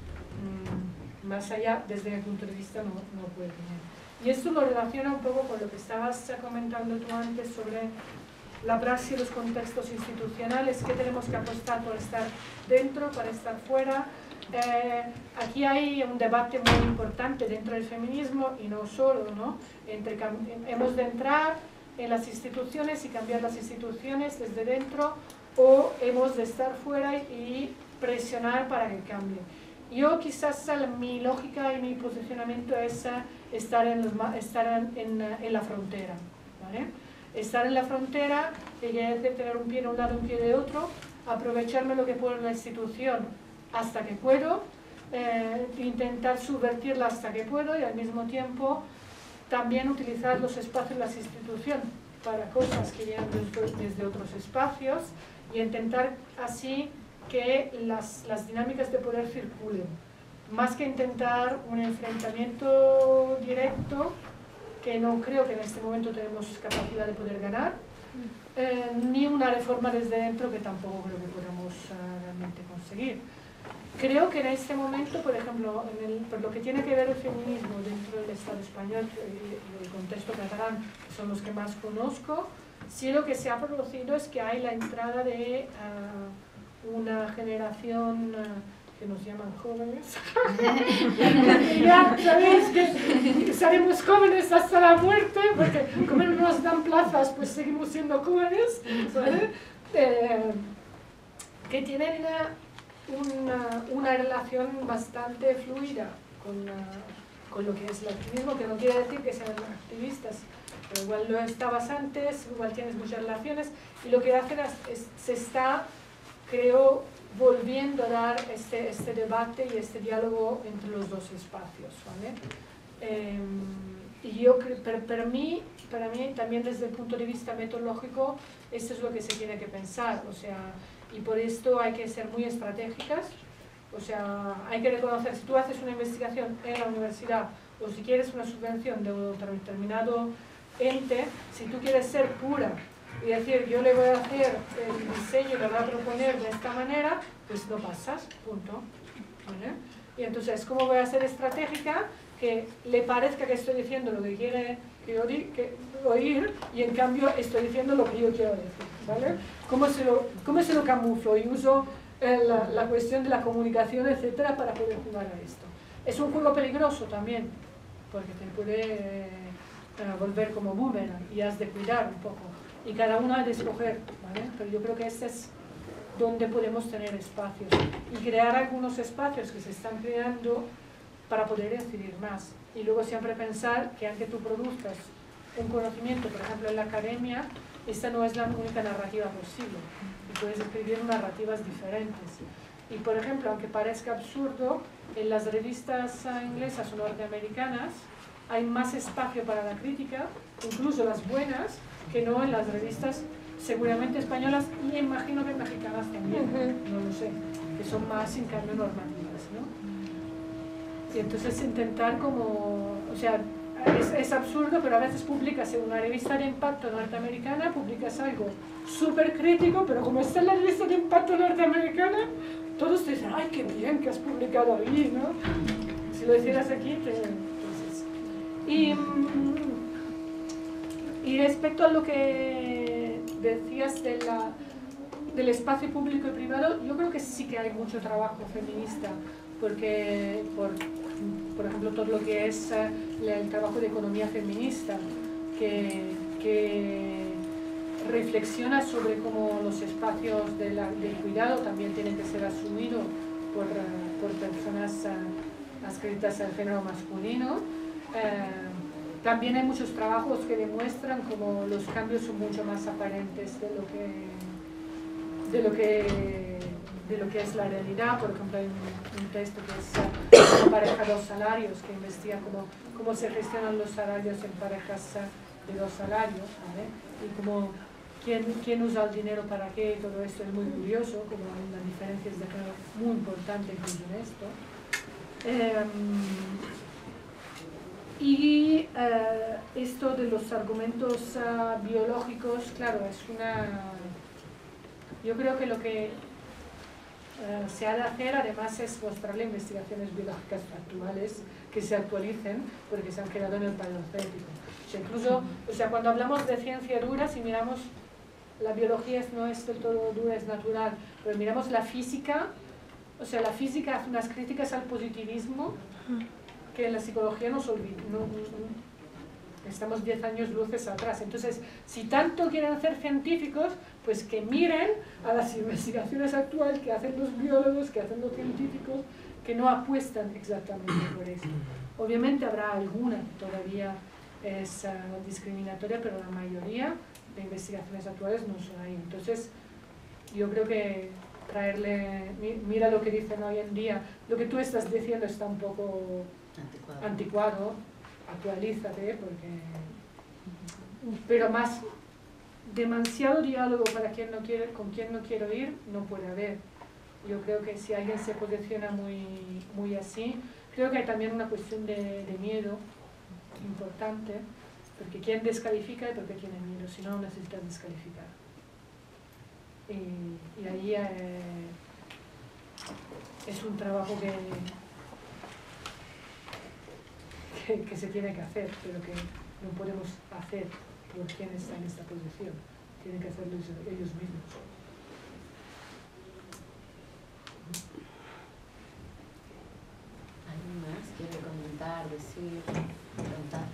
Mm, más allá, desde mi punto de vista, no, no puede tener. Y esto lo relaciona un poco con lo que estabas comentando tú antes sobre la praxis y los contextos institucionales, que tenemos que apostar por estar dentro, para estar fuera. Eh, aquí hay un debate muy importante dentro del feminismo, y no solo, ¿no? Entre, hemos de entrar en las instituciones y cambiar las instituciones desde dentro, o hemos de estar fuera y presionar para que cambie. Yo quizás mi lógica y mi posicionamiento es estar en, los, estar en, en, en la frontera, ¿vale? Estar en la frontera, que quiere decir tener un pie de un lado y un pie de otro, aprovecharme lo que puedo en la institución hasta que puedo, eh, intentar subvertirla hasta que puedo, y al mismo tiempo también utilizar los espacios de las instituciones para cosas que vienen desde, desde otros espacios, y intentar así que las, las dinámicas de poder circulen, más que intentar un enfrentamiento directo, que no creo que en este momento tenemos capacidad de poder ganar, eh, ni una reforma desde dentro, que tampoco creo que podamos uh, realmente conseguir. Creo que en este momento, por ejemplo, en el, por lo que tiene que ver el feminismo dentro del Estado español y el contexto catalán, que son los que más conozco, sí lo que se ha producido es que hay la entrada de uh, una generación uh, que nos llaman jóvenes. Ya sabéis que seremos jóvenes hasta la muerte, porque como no nos dan plazas, pues seguimos siendo jóvenes, ¿vale? Eh, que tienen uh, una, una relación bastante fluida con, uh, con lo que es el activismo, que no quiere decir que sean activistas, pero igual lo estabas antes, igual tienes muchas relaciones, y lo que hacen es, es, se está, creo, volviendo a dar este, este debate y este diálogo entre los dos espacios, ¿vale? Eh, y yo creo, pero para mí, para mí, también desde el punto de vista metodológico, esto es lo que se tiene que pensar, o sea, y por esto hay que ser muy estratégicas, o sea, hay que reconocer, si tú haces una investigación en la universidad o si quieres una subvención de un determinado ente, si tú quieres ser pura y decir yo le voy a hacer el diseño y lo voy a proponer de esta manera, pues no pasas, punto. ¿Vale? Y entonces, ¿cómo voy a ser estratégica? Que le parezca que estoy diciendo lo que quiere que oír, que oír y en cambio estoy diciendo lo que yo quiero decir, ¿vale? ¿Cómo se lo, cómo se lo camuflo y uso eh, la, la cuestión de la comunicación, etcétera, para poder jugar a esto? Es un juego peligroso también, porque te puede eh, volver como boomerang y has de cuidar un poco. Y cada uno ha de escoger, ¿vale? Pero yo creo que este es donde podemos tener espacios y crear algunos espacios que se están creando para poder decidir más. Y luego siempre pensar que aunque tú produzcas un conocimiento, por ejemplo en la academia, esta no es la única narrativa posible. Y puedes escribir narrativas diferentes. Y por ejemplo, aunque parezca absurdo, en las revistas inglesas o norteamericanas hay más espacio para la crítica, incluso las buenas, que no en las revistas seguramente españolas y imagino que mexicanas también, no lo sé, que son más en cambio normativas, ¿no? Y entonces intentar como, o sea, es, es absurdo, pero a veces publicas en una revista de impacto norteamericana, publicas algo súper crítico, pero como está en la revista de impacto norteamericana, todos te dicen, ay, qué bien que has publicado ahí, ¿no? Si lo hicieras aquí, te... entonces... Y, y respecto a lo que decías de la, del espacio público y privado, yo creo que sí que hay mucho trabajo feminista, porque, por, por ejemplo, todo lo que es el trabajo de economía feminista, que, que reflexiona sobre cómo los espacios de la, del cuidado también tienen que ser asumidos por, por personas adscritas al género masculino. Eh, también hay muchos trabajos que demuestran cómo los cambios son mucho más aparentes de lo que, de lo que, de lo que es la realidad. Por ejemplo, hay un, un texto que es uh, Pareja dos salarios, que investiga cómo, cómo se gestionan los salarios en parejas uh, de dos salarios, ¿vale? Y cómo quién, quién usa el dinero para qué, todo esto es muy curioso, como hay unas diferencias de género muy importantes incluso en esto. Eh, Y uh, esto de los argumentos uh, biológicos, claro, es una... Yo creo que lo que uh, se ha de hacer además es mostrarle investigaciones biológicas actuales que se actualicen porque se han quedado en el paleocéntrico. O sea, incluso, o sea, cuando hablamos de ciencia dura, si miramos, la biología no es del todo dura, es natural, pero miramos la física, o sea, la física hace unas críticas al positivismo que en la psicología nos olvida, no, no, estamos diez años luces atrás. Entonces, si tanto quieren hacer científicos, pues que miren a las investigaciones actuales que hacen los biólogos, que hacen los científicos, que no apuestan exactamente por eso. Obviamente habrá alguna que todavía es uh, discriminatoria, pero la mayoría de investigaciones actuales no son ahí. Entonces, yo creo que traerle, mira lo que dicen hoy en día, lo que tú estás diciendo está un poco anticuado, anticuado actualízate, porque... Pero más, demasiado diálogo para quien no quiere, con quien no quiero ir, no puede haber. Yo creo que si alguien se posiciona muy, muy así, creo que hay también una cuestión de, de miedo importante, porque quien descalifica y porque tiene miedo, si no necesita descalificar. Y, y ahí eh, es un trabajo que, que, que se tiene que hacer, pero que no podemos hacer por quien está en esta posición. Tienen que hacerlo ellos mismos. ¿Alguien más quiere comentar, decir, preguntar?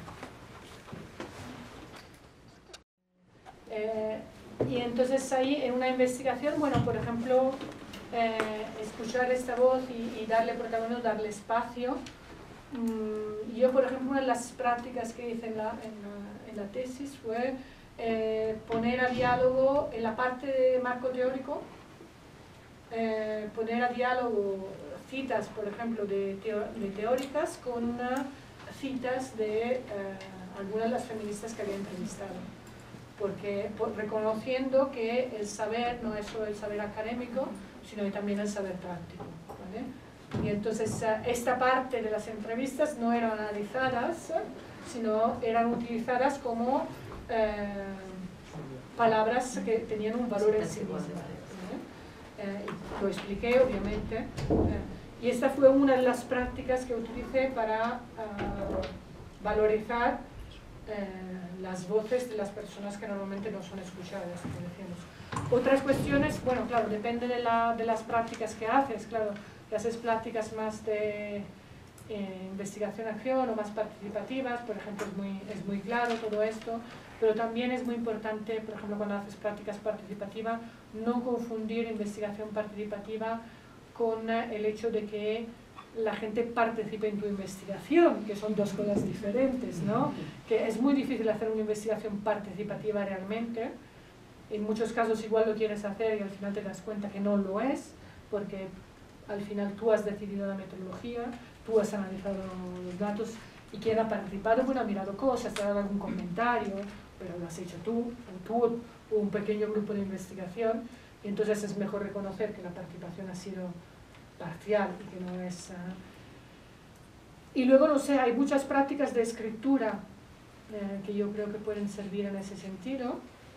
Eh, y entonces ahí en una investigación, bueno, por ejemplo, eh, escuchar esta voz y, y darle protagonismo, darle espacio. Mm, yo, por ejemplo, una de las prácticas que hice en la, en la, en la tesis fue eh, poner a diálogo en la parte de marco teórico, eh, poner a diálogo citas, por ejemplo, de, teo, de teóricas con uh, citas de eh, algunas de las feministas que había entrevistado. Porque por, reconociendo que el saber no es solo el saber académico, sino también el saber práctico, ¿vale? Y entonces esta parte de las entrevistas no eran analizadas, sino eran utilizadas como eh, palabras que tenían un valor en sí mismas. ¿eh? Eh, lo expliqué, obviamente. Eh, y esta fue una de las prácticas que utilicé para uh, valorizar eh, las voces de las personas que normalmente no son escuchadas, como decíamos. Otras cuestiones, bueno, claro, depende de, la, de las prácticas que haces, claro. Si haces prácticas más de eh, investigación-acción o más participativas, por ejemplo, es muy, es muy claro todo esto, pero también es muy importante, por ejemplo, cuando haces prácticas participativas, no confundir investigación participativa con el hecho de que la gente participe en tu investigación, que son dos cosas diferentes, ¿no? Que es muy difícil hacer una investigación participativa realmente, en muchos casos igual lo quieres hacer y al final te das cuenta que no lo es, porque al final tú has decidido la metodología, tú has analizado los datos y quien ha participado, bueno, ha mirado cosas, te ha dado algún comentario, pero lo has hecho tú, o tú o un pequeño grupo de investigación, y entonces es mejor reconocer que la participación ha sido parcial y que no es... Uh... Y luego, no sé, hay muchas prácticas de escritura eh, que yo creo que pueden servir en ese sentido,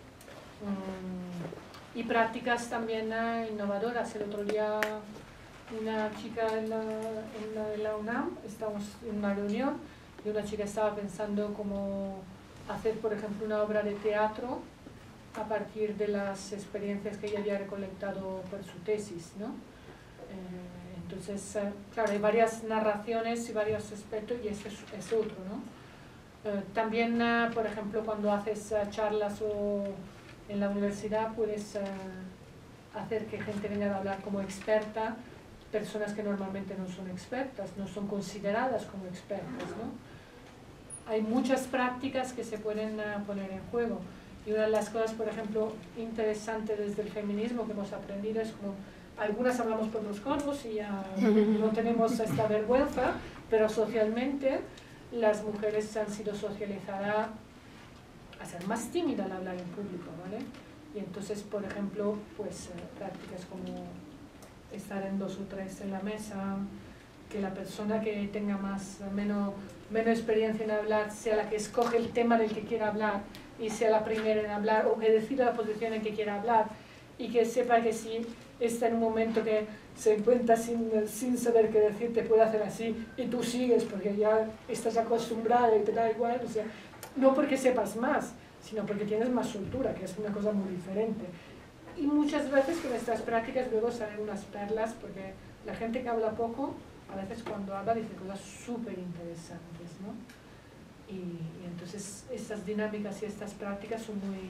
um, y prácticas también uh, innovadoras. El otro día una chica en la, en la, en la UNAM, estábamos en una reunión y una chica estaba pensando cómo hacer, por ejemplo, una obra de teatro a partir de las experiencias que ella había recolectado por su tesis, ¿no? Eh, entonces, eh, claro, hay varias narraciones y varios aspectos y ese es, es otro, ¿no? Eh, también, eh, por ejemplo, cuando haces uh, charlas o en la universidad puedes uh, hacer que gente venga a hablar como experta, personas que normalmente no son expertas, no son consideradas como expertas, ¿no? Hay muchas prácticas que se pueden uh, poner en juego. Y una de las cosas, por ejemplo, interesantes desde el feminismo que hemos aprendido es como, algunas hablamos por los codos y ya no tenemos esta vergüenza, pero socialmente las mujeres han sido socializadas a ser más tímidas al hablar en público, ¿vale? Y entonces, por ejemplo, pues uh, prácticas como estar en dos o tres en la mesa, que la persona que tenga más menos, menos experiencia en hablar sea la que escoge el tema del que quiera hablar y sea la primera en hablar, o que decida la posición en que quiera hablar, y que sepa que si está en un momento que se encuentra sin, sin saber qué decir, te puede hacer así y tú sigues porque ya estás acostumbrada y te da igual, o sea, no porque sepas más, sino porque tienes más soltura, que es una cosa muy diferente. Y muchas veces con estas prácticas luego salen unas perlas, porque la gente que habla poco, a veces cuando habla dice cosas súper interesantes, ¿no? Y, y entonces estas dinámicas y estas prácticas son muy,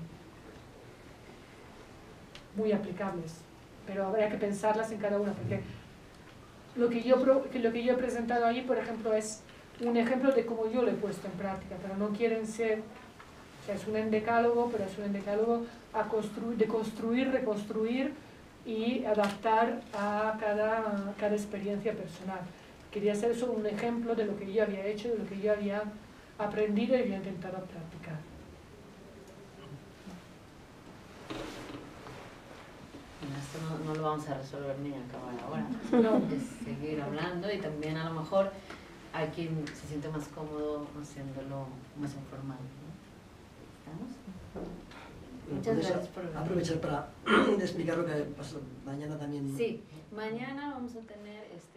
muy aplicables, pero habría que pensarlas en cada una, porque lo que yo, que lo que yo he presentado ahí, por ejemplo, es un ejemplo de cómo yo lo he puesto en práctica, pero no quieren ser... O sea, es un endecálogo, pero es un endecálogo a construir, de construir, reconstruir y adaptar a cada, a cada experiencia personal. Quería hacer eso un ejemplo de lo que yo había hecho, de lo que yo había aprendido y había intentado practicar. Bueno, esto no, no lo vamos a resolver ni a acabar ahora. No. Es seguir hablando y también a lo mejor hay quien se siente más cómodo haciéndolo más informal, ¿no? Muchas gracias por venir. Aprovechar para explicar lo que pasa mañana también. Sí, mañana vamos a tener este